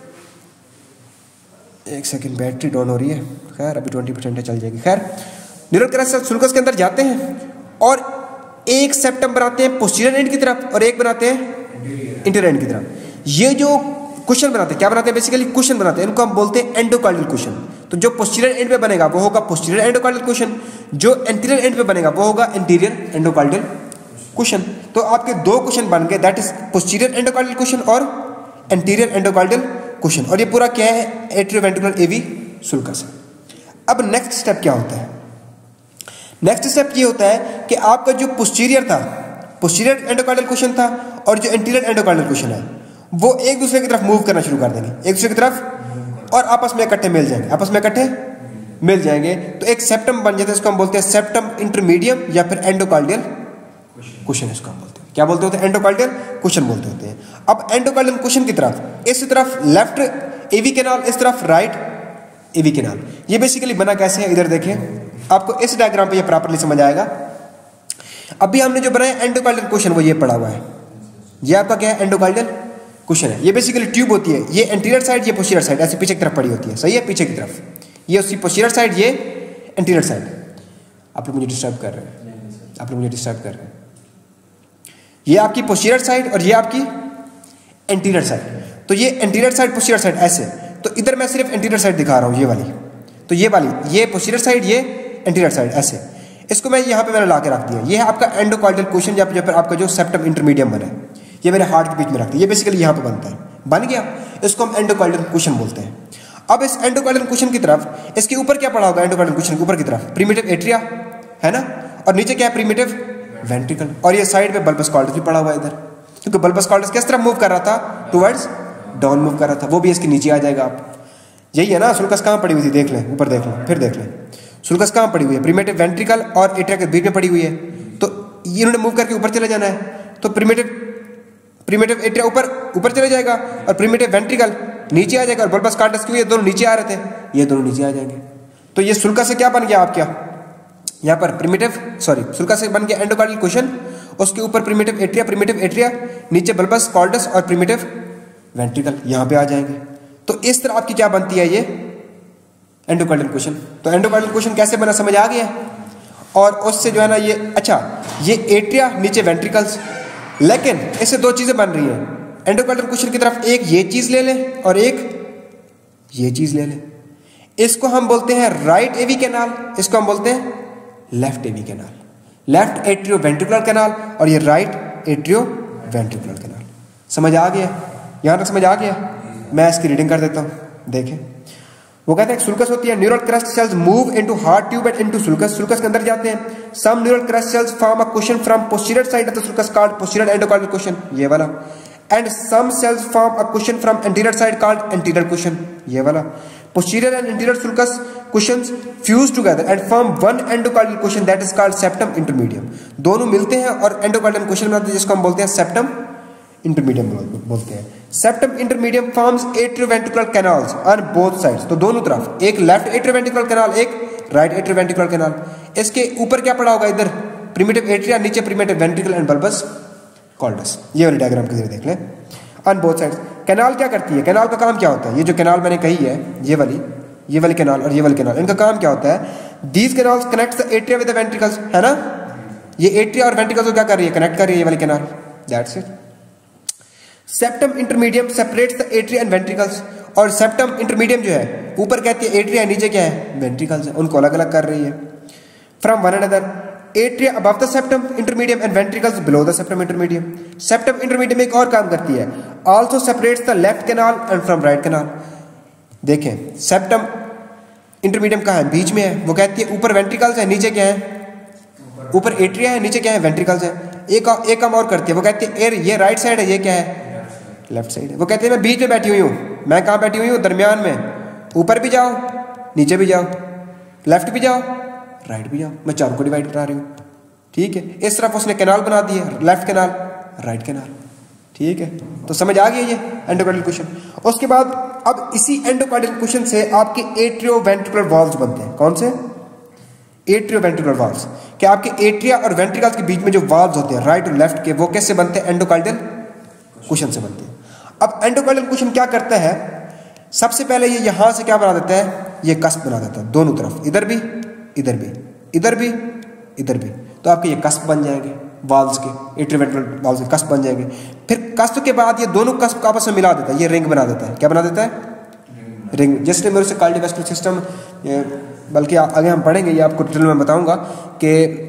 एक सेकंड बैटरी डाउन हो रही है, खैर अभी 20% है, चल जाएगी। खैर, न्यूरल क्रेस्ट सेल्स सुल्कस के अंदर जाते हैं और एक सेप्टम बनाते हैं पोस्टीरियर एंड की तरफ और एक बनाते हैं इंटीरियर एंड की तरफ। ये जो कुशन बनाते हैं, क्या बनाते हैं? बेसिकली कुशन बनाते हैं। इनको हम बोलते हैं एंडोकार्डियल कुशन। तो जो पोस्टीरियर एंड पे बनेगा वो होगा पोस्टीरियर एंडोकार्डियल कुशन, जो एंटीरियर एंड पे बनेगा वो होगा इंटीरियर एंडोकार्डियल कुशन। तो आपके दो कुशन बन गए, that is posterior endocardial cushion और एंटीरियर एंडोकार्डियल कुशन। और ये पूरा क्या है? एट्रियोवेंट्रिकुलर एवी सुल्कस है। अब नेक्स्ट स्टेप क्या होता है? नेक्स्ट स्टेप ये होता है कि आपका जो पोस्टीरियर था, पोस्टीरियर एंडोकार्डियल कुशन था, और जो एंटीरियर एंडोकार्डियल कुशन है वो एक दूसरे की तरफ मूव करना शुरू कर देंगे, एक दूसरे की तरफ, और आपस में इकट्ठे मिल जाएंगे, आपस में इकट्ठे मिल जाएंगे। तो एक सेप्टम बन जाता है, इसको हम बोलते हैं सेप्टम इंटरमीडियम या फिर एंडोकार्डियल कुशन। इसको हम बोलते हैं, क्या बोलते होते हैं? एंडोकार्डियल कुशन बोलते होते हैं। अब एंडोकार्डियल कुशन की तरफ, इस तरफ लेफ्ट एवी कैनाल, इस तरफ राइट एवी कैनाल। ये बेसिकली बना कैसे है? इधर देखें, आपको इस डायग्राम पे ये प्रॉपर्ली समझ आएगा। अभी हमने जो बनाया एंडोकार्डियल कुशन वो ये पड़ा हुआ है, ये आपका क्या है? एंडोकार्डियल कुशन है। ये बेसिकली ट्यूब होती है, ये एंटीरियर साइड, ये पोस्टीरियर साइड, ऐसे पीछे की तरफ पड़ी होती है। सही है, पीछे की तरफ, ये उसकी पोस्टीरियर साइड, ये एंटीरियर साइड। आप लोग मुझे डिस्टर्ब कर रहे हैं, आप लोग मुझे डिस्टर्ब कर रहे हैं। ये आपकी पोस्टीरियर साइड और ये आपकी एंटीरियर साइड। तो ये एंटीरियर साइड, पोस्टीरियर साइड ऐसे। तो इधर मैं सिर्फ एंटीरियर साइड दिखा रहा हूँ, ये वाली। तो ये वाली, ये पोस्टीरियर साइड, ये एंटीरियर साइड ऐसे। इसको मैं यहाँ पे मैंने ला के रख दिया। ये है आपका एंडोकार्डियल कुशन, जहाँ पर आपका जो सेप्टम इंटरमीडियम बना है, ये मेरे हार्ट के बीच में रखते हैं। ये बेसिकली यहाँ पे बनता है, बन गया। इसको हम एंडोकार्डियल कुशन बोलते हैं। अब इस एंडोकार्डियल कुशन की तरफ, इसके ऊपर क्या पड़ा होगा? एंडोकार्डियल कुशन के ऊपर की तरफ प्रिमिटिव एट्रिया है ना, और नीचे क्या है? Primitive ventricle. और ये साइड पे बल्बस कॉर्डस भी पड़ा हुआ है इधर, क्योंकि बल्बस कॉर्डस किस तरफ मूव कर रहा था? टुवर्ड्स डाउन मूव कर रहा था। वो भी इसके नीचे आ जाएगा। आप यही है ना, सुल्कस कहाँ पड़ी हुई थी? देख लें, ऊपर देख लें, फिर देख लें। सुल्कस कहाँ पड़ी हुई है? प्रिमिटिव वेंट्रिकल और एट्रिया के बीच में पड़ी हुई है। तो इन्होंने मूव करके ऊपर चले जाना है। तो प्रिमिटिव एट्रिया ऊपर चले जाएगा और प्रिमिटिव वेंट्रिकल नीचे आ जाएगा। और बल्बस कॉर्डस क्यों? ये दोनों नीचे आ रहे थे, ये दोनों नीचे आ जाएंगे। तो ये सुल्कस से क्या बन गया? आप क्या यहाँ पर सुल्कस से बन गया एंडोकार्डियल कुशन, उसके ऊपर प्रिमिटिव एट्रिया, नीचे बल्बस कॉर्डस और प्रिमिटिव वेंट्रिकल यहाँ पे आ जाएंगे। तो इस तरह आपकी क्या बनती है? ये एंडोकार्डियल कुशन। तो एंडोकार्डियल कुशन कैसे बना, समझ आ गया? और उससे जो है ना ये, अच्छा, ये एट्रिया, नीचे वेंट्रिकल्स, लेकिन इससे दो चीजें बन रही हैं एंडोकार्डियल कुशन की तरफ। एक ये चीज ले लें और एक ये चीज ले लें। इसको हम बोलते हैं राइट एवी कैनाल, इसको हम बोलते हैं left AV canal, left atrio ventricular canal, और ये राइट एट्रियो वेंट्रिकुलर कैनाल। समझ आ गया? यहां तक समझ आ गया? मैं इसकी रीडिंग कर देता हूं, देखें। वो कहते हैं सुल्कस होती है, neural crest cells move into heart tube and into sulcus. Sulcus के अंदर जाते हैं। Some neural crest cells form a cushion from posterior side of the sulcus called posterior endocardial cushion, ये वाला। And some cells form a cushion from anterior side called anterior cushion, ये वाला। Posterior and anterior sulcus cushions fuse together and form one endocardial cushion that is called septum intermedium. दोनों मिलते हैं और एंडोकार्डियल कुशन बनाते हैं, जिसको हम बोलते हैं सेप्टम इंटरमीडियम बोलते हैं। Septum intermedium forms atrioventricular canals on both sides. तो दोनों तरफ, एक लेफ्ट एट्रियोवेंट्रिकुलर कैनाल, एक राइट एट्रियोवेंट्रिकुलर कैनाल। इसके ऊपर क्या पड़ा होगा? इधर प्रिमिटिव एट्रिया, नीचे primitive ventricle and bulbus cordis. ये वाली डायग्राम के जरिए देख लें। ऑन बोथ साइड्स कैनाल क्या करती है? कैनाल का काम क्या होता है? ये जो कैनाल मैंने कही है, ये वाली कैनाल और ये वाली कैनाल, इनका काम क्या होता है? These canals connect the atria with the ventricles, है ना। ये एट्रिया और वेंट्रिकल्स को क्या कर रही है? कनेक्ट कर रही है ये वाली canal. That's it. Septum intermedium separates the atria and ventricles. और सेप्टम इंटरमीडियम जो है, ऊपर कहती है एट्रिया, नीचे क्या है? वेंट्रिकल्स है, उनको अलग अलग कर रही है। From one another, atria above the septum intermedium and ventricles below the septum intermedium. Septum intermedium एक और काम करती है, also separates the left canal and from right canal. देखें, सेप्टम इंटरमीडियम कहाँ है? बीच में है। वो कहती है ऊपर वेंट्रिकल्स है, नीचे क्या है? ऊपर एट्रिया है, नीचे क्या है? वेंट्रिकल्स है। एक काम और करती है, वो कहती है ये राइट साइड है, ये क्या है? लेफ्ट साइड है। वो कहते हैं मैं बीच में बैठी हुई हूँ। मैं कहाँ बैठी हुई हूँ? दरमियान में। ऊपर भी जाओ, नीचे भी जाओ, लेफ्ट भी जाओ, राइट भी जाओ, मैं चारों को डिवाइड करा रही हूँ, ठीक है। इस तरफ उसने कैनाल बना दिया, लेफ्ट कैनाल राइट कैनाल, ठीक है। तो समझ आ गया ये एंडोकार्डियल क्वेश्चन। उसके बाद अब इसी एंडोकार्डियल क्वेश्चन से आपके एट्रियोवेंट्रिकुलर वॉल्व्स बनते हैं। कौन से? Atrioventricular valves. क्या आपके एट्रिया और वेंट्रिकल्स के बीच में जो वॉल्व्स होते हैं राइट और लेफ्ट के, वो कैसे बनते हैं? एंडोकार्डियल क्वेश्चन से बनते हैं। अब एंडोकार्डियल क्वेश्चन क्या करता है, सबसे पहले ये यहां से क्या बना देता है, ये कस्प बना देता है दोनों तरफ, इधर भी इधर भी इधर भी इधर भी। तो आपके ये कस्प बन जाएंगे वाल्व्स के, एट्रियोवेंट्रिकुलर वाल्व्स के कस्प बन जाएंगे। फिर कस्प के बाद ये दोनों कस्प को आपस में मिला देता है, ये रिंग बना देता है। क्या बना देता है? रिंग। जिसने मेरे से कार्डियोवैस्कुलर सिस्टम, बल्कि आगे हम पढ़ेंगे, ये आपको डिटेल में बताऊंगा कि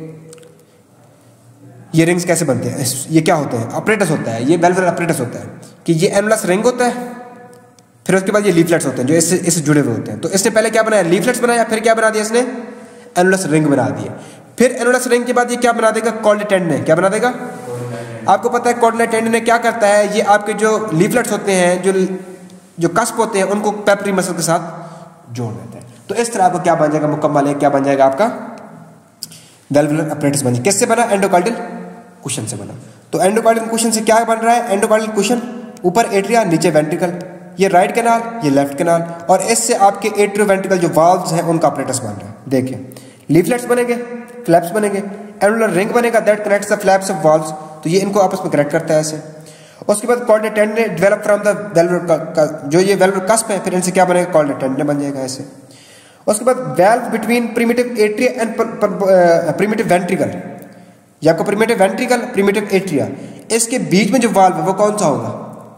ये रिंग्स कैसे बनते हैं। ये क्या होते हैं? अपरेटस होता है, ये वेल्वुलर अपरेटस होता है कि ये एनुलस रिंग होता है, फिर उसके बाद ये लीफलेट्स होते हैं जो इससे जुड़े हुए होते हैं। तो इसने पहले क्या बनाया? लीफलेट्स बनाया, फिर क्या बना दिया इसने? एनुलस रिंग बना दिया। फिर एनुलस रिंग के बाद ये क्या बना देगा? कॉर्डिनेट टेंडन। क्या बना देगा? आपको पता है कॉर्डिनेट टेंडन क्या करता है, ये आपके जो लीफलेट्स होते हैं, जो कस्प होते हैं, उनको पेपरी मसल के साथ जोड़ देते हैं। तो इस तरह आपको क्या बन जाएगा? मुकम्मल है क्या बन जाएगा आपका? वेल्वुलर अपरेटस बन जाएगा। किससे बना? एंडोकार्डियल क्वेश्चन से बना। तो एंडोकार्डियल क्वेश्चन से क्या बन रहा है? एंडोकार्डियल क्वेश्चन, ऊपर एट्रिया नीचे वेंट्रिकल, ये राइट कैनाल ये लेफ्ट कैनाल, और इससे आपके एट्रियोवेंट्रिकल जो वाल्व्स हैं उनका अपरेटस बन रहा है। देखिए लीफलेट्स बनेंगे, फ्लैप्स बनेंगे, एनुलर रिंग बनेगा that connects the flaps of valves, तो ये इनको आपस में कनेक्ट करता है ऐसे। उसके बाद कॉर्डिनेट tendineae develop from the valvular, जो ये वेल्वुलर कस्प है, फिर इनसे क्या बनेगा? कॉर्डिनेट टेंडन बन जाएगा ऐसे। उसके बाद valve between primitive atria and primitive ventricle, या आपको प्रिमिटिव वेंट्रिकल प्रिमिटिव एट्रिया, इसके बीच में जो वाल्व है वो कौन सा होगा?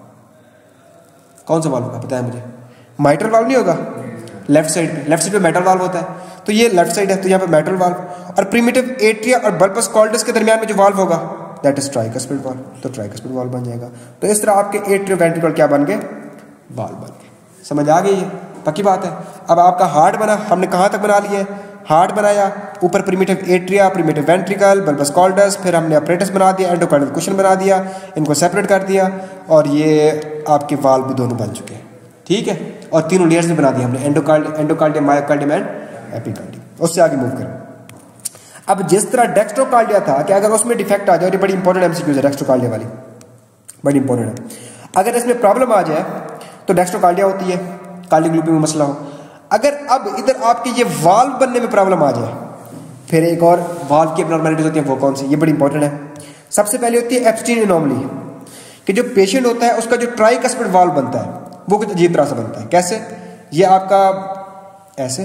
कौन सा वाल्व होगा पता है मुझे? माइट्रल वाल्व नहीं होगा? लेफ्ट साइड पे मेटल वाल्व होता है, तो ये लेफ्ट साइड है, तो यहाँ पे मेटल वाल्व। और प्रिमिटिव एट्रिया और बल्बस कॉर्डस के दरमियान में जो वाल्व होगा दैट इज ट्राइकस्पिड वाल्व, तो ट्राइकस्पिड वाल्व बन जाएगा। तो इस तरह आपके एट्रियोवेंट्रिकल क्या बन गए? वाल्व बन गए। समझ आ गई है? पक्की बात है। अब आपका हार्ट बना, हमने कहाँ तक बना लिया है? हार्ट बनाया, ऊपर primitive atria primitive ventricle bulbus cordis, फिर हमने अपरेटस बना दिया, एंडोकार्डियल क्वेश्चन बना दिया, इनको सेपरेट कर दिया, और ये आपके वाल्व भी दोनों बन चुके हैं, ठीक है। और तीनों लेयर्स भी बना दिए हमने, एंडोकार्डियम मायोकार्डियम एंड एपिकार्डियम। उससे आगे मूव करें। अब जिस तरह डेक्स्ट्रोकार्डिया था कि अगर उसमें डिफेक्ट आ जाए, ये बड़ी इंपॉर्टेंट एमसीक्यूज है डेक्स्ट्रोकार्डिया वाली, बड़ी इंपॉर्टेंट है। अगर इसमें प्रॉब्लम आ जाए तो डेक्स्ट्रोकार्डिया होती है, कार्डियक लूपिंग में मसला हो। अगर अब इधर आपके ये वाल्व बनने में प्रॉब्लम आ जाए, फिर एक और वाल्व की एब्नॉर्मैलिटीज होती है, वो कौन सी? ये बड़ी इंपॉर्टेंट है। सबसे पहले होती है एप्स्टीन एनोमली, कि जो पेशेंट होता है उसका जो ट्राइकस्पिड वाल्व बनता है वो कुछ अजीब तरह से बनता है। कैसे? ये आपका ऐसे,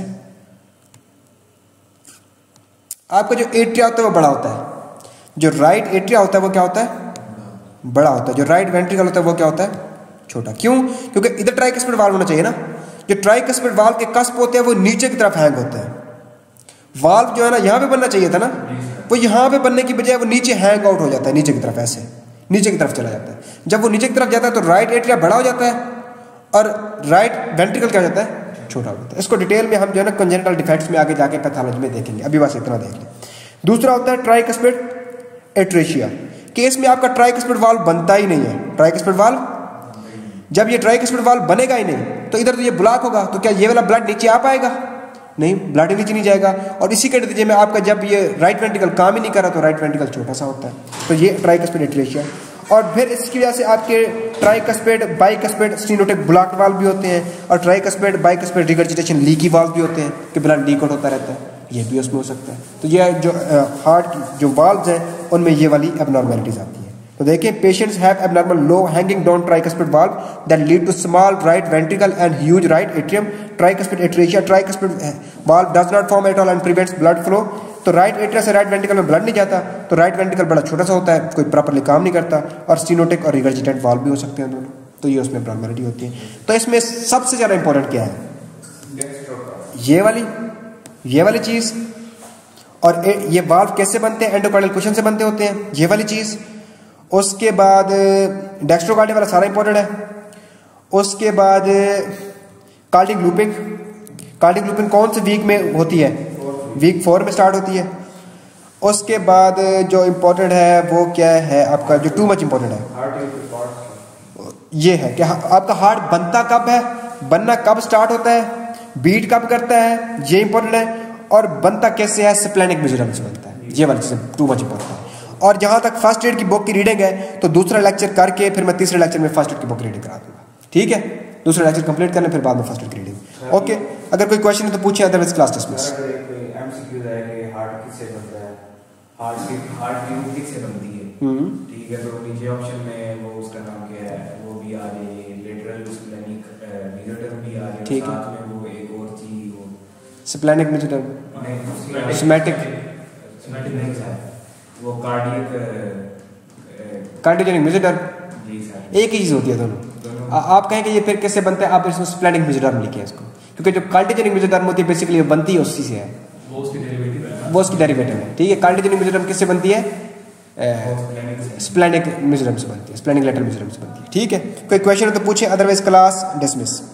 आपका जो एट्रिया होता है वो बड़ा होता है, जो राइट एट्रिया होता है वो क्या होता है? बड़ा होता है। जो राइट वेंट्रिकल होता है वो क्या होता है? छोटा। क्यों? क्योंकि इधर ट्राइकस्पिड वाल्व होना चाहिए ना। जो ट्राइकस्पिड वाल्व के कस्प होते हैं वो नीचे की तरफ हैंग होते हैं। वाल्व जो है ना यहाँ पे बनना चाहिए था ना, वो यहाँ पे बनने की बजाय वो नीचे हैंग आउट हो जाता है, नीचे की तरफ, ऐसे नीचे की तरफ चला जाता है। जब वो नीचे की तरफ जाता है तो राइट एट्रिया बड़ा हो जाता है और राइट वेंट्रिकल क्या हो जाता है? छोटा हो जाता है। इसको डिटेल में हम जो है ना कंजेनिटल डिफेक्ट्स में आगे जाके पैथोलॉजी में देखेंगे, अभी बस इतना देख लें। दूसरा होता है ट्राइकस्पिड एट्रेशिया, केस में आपका ट्राइकस्पिड वाल्व बनता ही नहीं है। ट्राइकस्पिड वाल्व, जब ये ट्राइकस्पिड वाल्व बनेगा ही नहीं तो इधर तो ये ब्लॉक होगा, तो क्या ये वाला ब्लड नीचे आ पाएगा? नहीं, ब्लड नीचे नहीं जाएगा। और इसी के नतीजे में आपका जब ये राइट वेंट्रिकल काम ही नहीं कर रहा तो राइट वेंट्रिकल छोटा सा होता है। तो ये ट्राइकस्पिड एट्रेशिया। और फिर इसकी वजह से आपके tricuspid bicuspid stenotic block valve भी होते हैं, और tricuspid bicuspid regurgitation leaky valve भी होते हैं कि ब्लड लीक आउट होता रहता है, ये भी उसमें हो सकता है। तो ये जो हार्ट जो वाल्व्स हैं उनमें ये वाली एबनॉर्मैलिटीज आती है। तो देखिए, patients have abnormal low hanging down tricuspid valve that lead to small right ventricle and huge right atrium. Tricuspid atresia, tricuspid valve does not form at all and prevents blood flow. तो राइट एट्रिया से राइट वेंट्रिकल में ब्लड नहीं जाता, तो राइट वेंट्रिकल बड़ा छोटा सा होता है, कोई प्रॉपर्ली काम नहीं करता, और स्टेनोटिक और रिगर्जिटेंट वाल्व भी हो सकते हैं दोनों। तो ये उसमें एबनॉर्मैलिटी होती है। तो इसमें सबसे ज्यादा इंपॉर्टेंट क्या है? ये वाली चीज। और ये वाल्व कैसे बनते हैं? एंडोकार्डियल क्वेश्चन से बनते होते हैं, ये वाली चीज। उसके बाद डेक्स्ट्रोकार्डिया वाला सारा इंपॉर्टेंट है। उसके बाद कार्डियक लूपिंग, कार्डियक लूपिंग कौन से वीक में होती है? वीक 4 में स्टार्ट होती है। उसके बाद जो इंपॉर्टेंट है वो क्या है आपका, जो टू मच इंपॉर्टेंट है, ये है कि आपका हार्ट बनता कब है, बनना कब स्टार्ट होता है, बीट कब करता है, ये इंपॉर्टेंट है। और बनता कैसे है, स्प्लेनिक मेसोडर्म से बनता है। ये वाली चीज़ टू मच इंपॉर्टेंट है। और जहाँ तक फर्स्ट एड की बुक की रीडिंग है तो दूसरा लेक्चर करके फिर मैं तीसरे लेक्चर में फर्स्ट एड की बुक की रीडिंग करा दूंगा, ठीक है। दूसरा लेक्चर कंप्लीट करना फिर बाद में फर्स्ट एड की रीडिंग। ओके, अगर कोई क्वेश्चन है तो पूछिए, अदरवाइज क्लास डिसमिस। ठीक है, तो नीचे ऑप्शन में वो उसका नाम क्या है वो भी आ रही है, लेटरल स्प्लेनिक मेसोडर्म भी आ रही है, ठीक है। साथ में वो एक और चीज वो स्प्लेनिक मेसोडर्म, सोमैटिक नहीं सर, वो कार्डियक कार्डियोजेनिक मेसोडर्म, जी सर, एक ही चीज़ होती है दोनों। आप कहें कि ये फिर कैसे बनता है, आप इसमें स्प्लेनिक मेसोडर्म लिखिए इसको, क्योंकि जो कार्डियोजेनिक मेसोडर्म होती है बेसिकली बनती है उसी से है, वो उसकी डेरिवेटिव है, वो उसकी डेरिवेटिव है, ठीक है। कार्डियोजेनिक मेसोडर्म किससे बनती है, स्प्लेनिक मेसोडर्म से बनती है, स्प्लेनिक लेटरल मेसोडर्म से बनती है, ठीक है। कोई क्वेश्चन है तो पूछे, अदरवाइज क्लास डिसमिस।